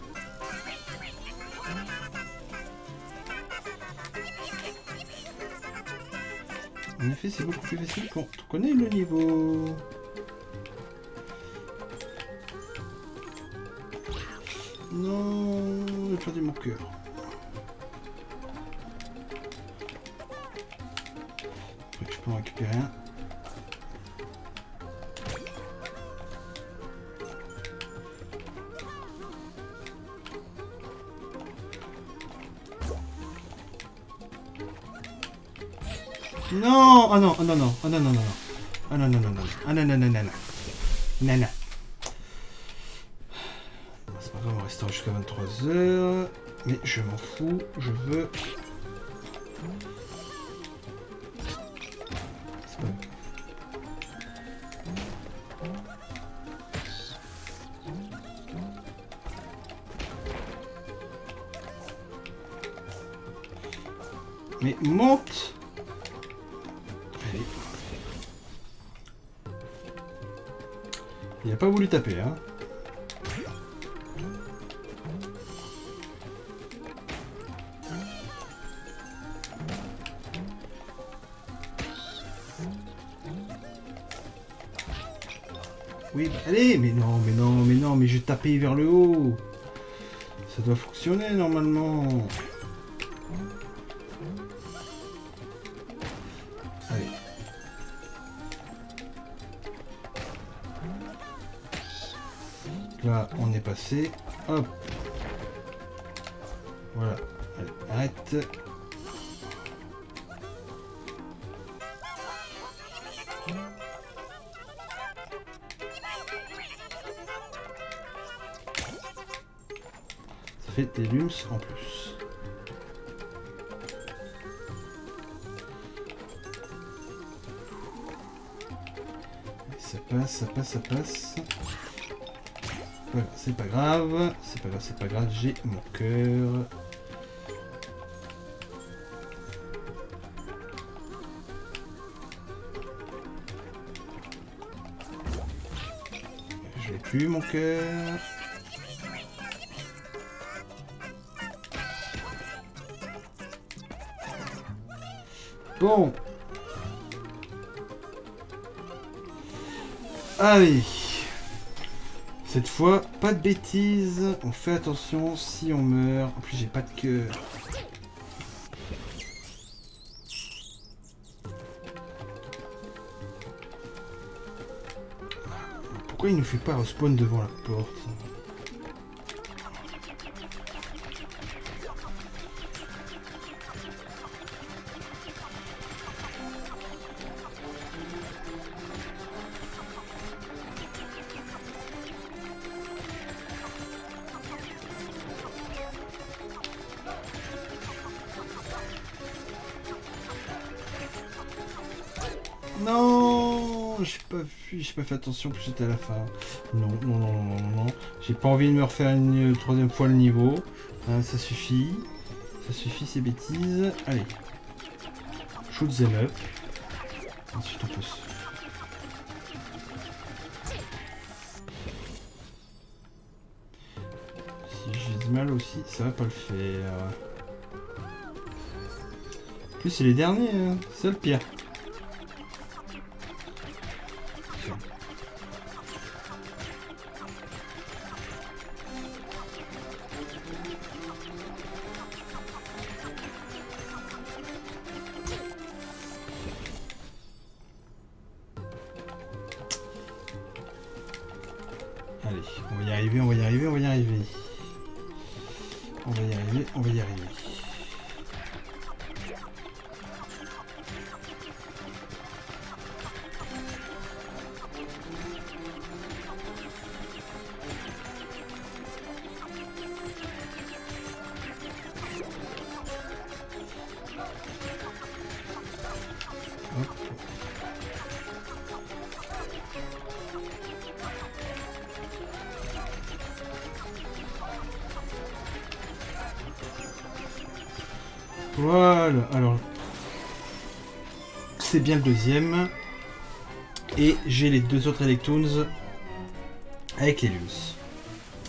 En effet, c'est beaucoup plus facile quand on connaît le niveau. Non, j'ai perdu mon cœur. Je peux en récupérer un. Non! Ah non, ah non, non, ah non, non, non, ah non, non, non, non, ah non, non, non, non, non, non, c'est pas grave, on restera jusqu'à 23 h, mais je m'en fous, je veux. C'est pas grave. Mais monte! Il n'a pas voulu taper, hein. Oui, bah allez, mais non, mais non, mais non, mais j'ai tapé vers le haut. Ça doit fonctionner normalement. Allez. Là, on est passé. Hop. Voilà. Allez, arrête. Ça fait des lums en plus. Ça passe, ça passe, ça passe. Voilà, c'est pas grave, c'est pas grave, c'est pas grave, j'ai mon cœur. Je l'ai plus mon cœur. Bon. Allez. Cette fois, pas de bêtises. On fait attention si on meurt. En plus, j'ai pas de cœur. Pourquoi il ne fait pas respawn devant la porte? Non, j'ai pas fait attention que j'étais à la fin. Non, non, non, non, non, non. J'ai pas envie de me refaire une troisième fois le niveau. Ça suffit. Ça suffit ces bêtises. Allez. Shoot them up. Ensuite on peut se... Si je vise mal aussi, ça va pas le faire. En plus c'est les derniers, hein. C'est le pire. Allez, on va y arriver, on va y arriver, on va y arriver. On va y arriver, on va y arriver. Voilà, alors c'est bien le deuxième et j'ai les deux autres Electoons avec les lums.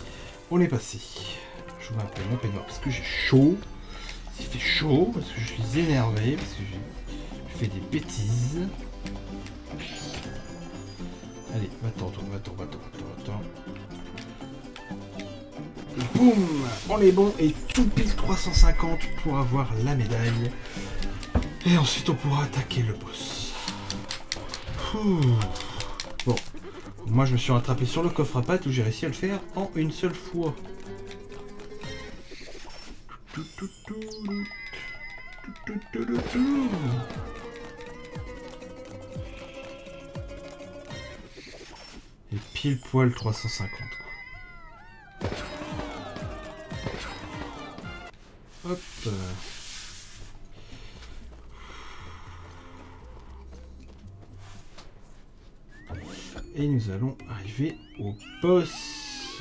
on est passé. Je vous mets un peu mon peignoir parce que j'ai chaud. Il fait chaud parce que je suis énervé, parce que je fais des bêtises. Allez, va-t'en, va-t'en. Et boum, on est bon et tout pile 350 pour avoir la médaille. Et ensuite on pourra attaquer le boss. Bon, moi je me suis rattrapé sur le coffre à pattes où j'ai réussi à le faire en une seule fois. Et pile poil 350 quoi. Hop. Et nous allons arriver au boss.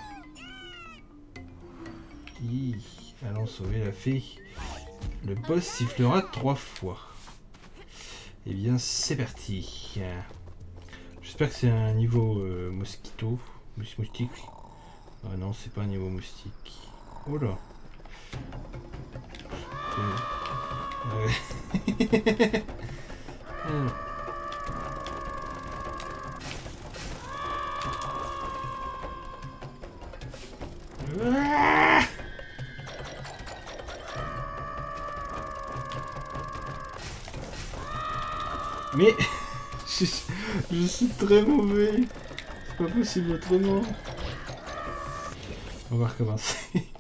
Allons sauver la fée. Le boss sifflera 3 fois. Et bien c'est parti. J'espère que c'est un niveau mosquito. Moustique. Ah non, c'est pas un niveau moustique. Oh là. Mais je suis très mauvais. C'est pas possible autrement. On va recommencer.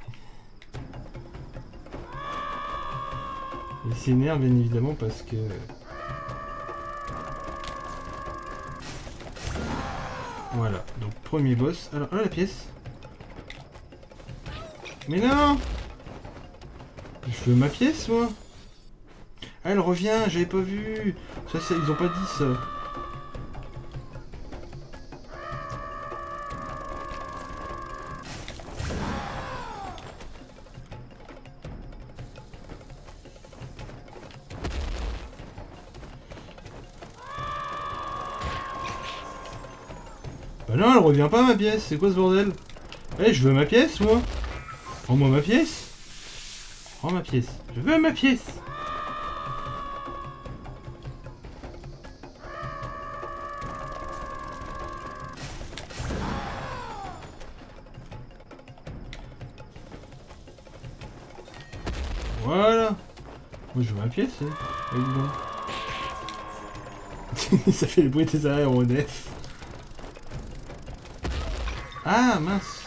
Il s'énerve bien évidemment parce que... Voilà, donc premier boss. Alors, la pièce. Mais non! Je veux ma pièce, moi. Ah, elle revient, j'avais pas vu. Ça, ils ont pas dit ça. Bah non, elle revient pas ma pièce, c'est quoi ce bordel? Eh, je veux ma pièce, moi. Rends-moi ma pièce. Rends ma pièce. Je veux ma pièce. Voilà. Moi, je veux ma pièce, hein. Ça fait le bruit des aéronefs. Ah, mince.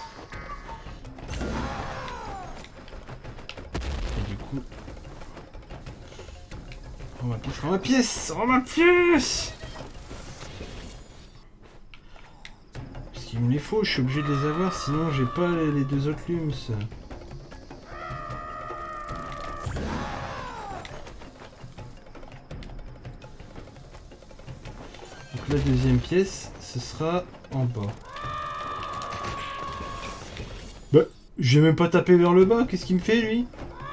Et du coup... Rends ma pièce, rends ma pièce, rends ma pièce. Parce qu'il me les faut, je suis obligé de les avoir, sinon j'ai pas les 2 autres lums. Donc la deuxième pièce, ce sera en bas. Bah, j'ai même pas tapé vers le bas, qu'est-ce qu'il me fait lui?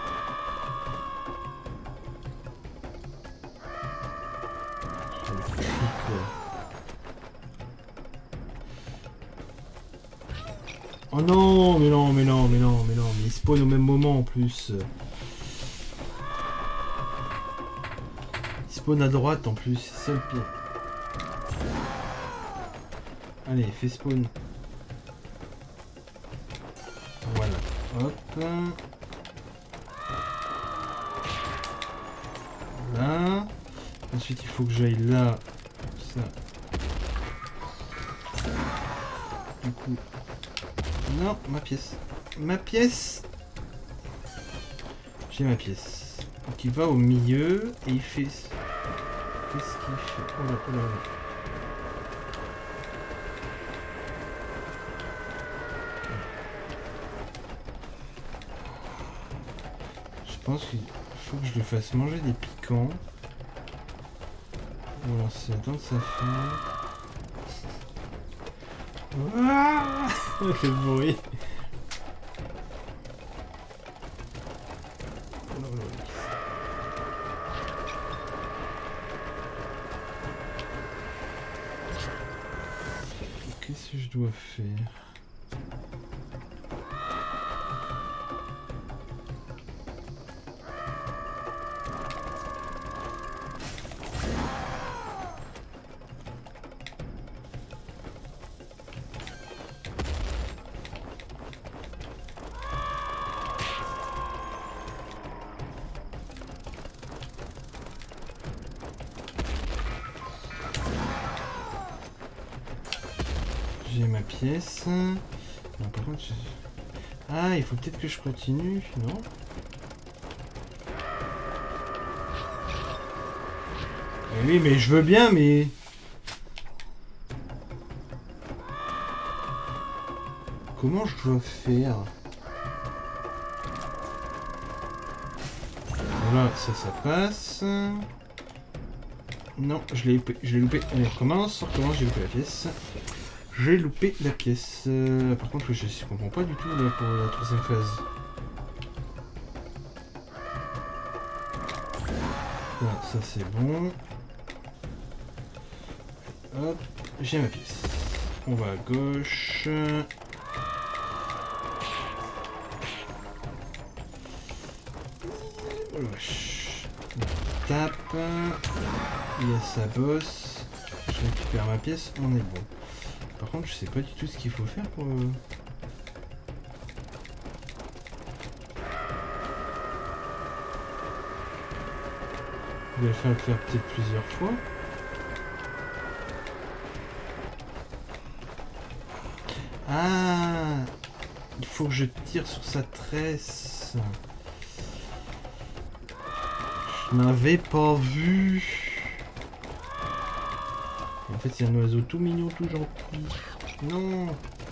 Oh non, mais non, mais non, mais non, mais non, mais il spawn au même moment en plus. Il spawn à droite en plus, c'est ça le pire. Allez, fais spawn. Voilà, hop. Là. Ensuite, il faut que j'aille là. Ça. Du coup... Non, ma pièce. Ma pièce. J'ai ma pièce. Donc il va au milieu et il fait... Qu'est-ce qu'il fait? Oh là, oh là, oh là. Je pense qu'il faut que je le fasse manger des piquants. Ou alors c'est attendre sa fin. Ah, le bruit. Qu'est-ce que je dois faire? J'ai ma pièce. Non, par contre, ah, il faut peut-être que je continue, non? Oui, mais je veux bien, mais... Comment je dois faire? Voilà, ça passe. Non, je l'ai loupé. Allez, on recommence, j'ai loupé la pièce. J'ai loupé la pièce. Par contre, je comprends pas du tout là, pour la troisième phase. Voilà, ça c'est bon. Hop, j'ai ma pièce. On va à gauche. Tape. Il y a sa bosse. Je récupère ma pièce, on est bon. Par contre, je sais pas du tout ce qu'il faut faire pour... Il va falloir le faire peut-être plusieurs fois. Ah, il faut que je tire sur sa tresse. Je n'avais pas vu. En fait, c'est un oiseau tout mignon, tout gentil. Non.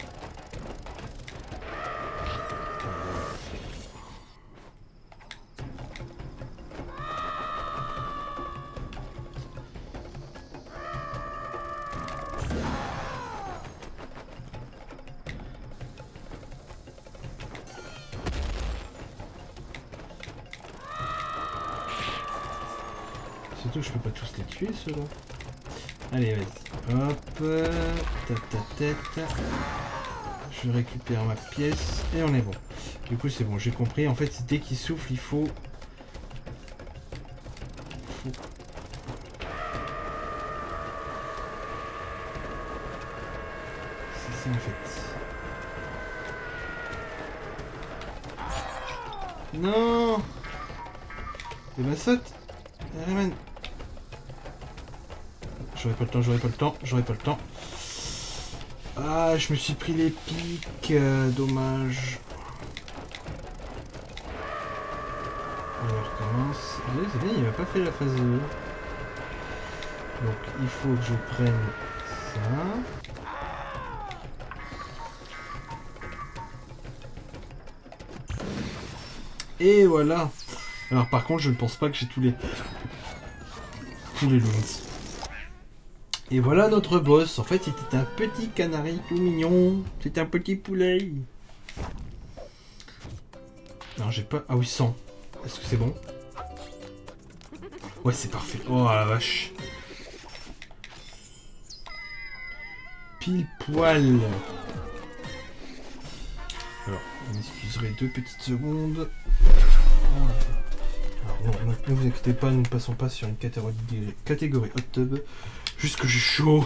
Surtout que je peux pas tous les tuer, ceux-là. Allez, vas-y. Hop. Ta tête. Je récupère ma pièce et on est bon. Du coup, c'est bon, j'ai compris. En fait, dès qu'il souffle, il faut... C'est ça, en fait. Non. Et bah saute. Ramène. J'aurais pas le temps. Ah, je me suis pris les pics, dommage. Allez, on recommence. C'est bien, il m'a pas fait la phase 2. Donc, il faut que je prenne ça. Et voilà. Alors, par contre, je ne pense pas que j'ai tous les loons. Et voilà notre boss. En fait, c'était un petit canari tout mignon. C'était un petit poulet. Non, j'ai pas... Ah oui, 100. Est-ce que c'est bon? Ouais, c'est parfait. Oh la vache. Pile poil. Alors, vous m'excuserez 2 petites secondes. Alors, non, ne vous inquiétez pas, nous ne passons pas sur une catégorie hot tub. Juste que j'ai chaud.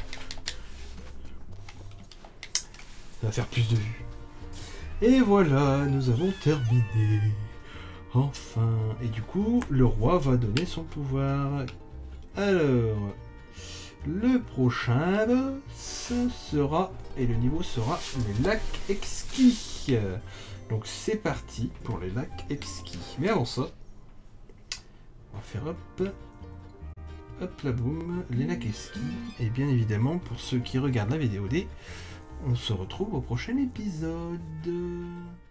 Ça va faire plus de vues. Et voilà, nous avons terminé. Enfin. Et du coup, le roi va donner son pouvoir. Alors, le prochain boss sera, et le niveau sera les lacs exquis. Donc c'est parti pour les lacs exquis. Mais avant ça, on va faire hop. Hop la boum, les lacs exquis. Et bien évidemment, pour ceux qui regardent la vidéo D, on se retrouve au prochain épisode.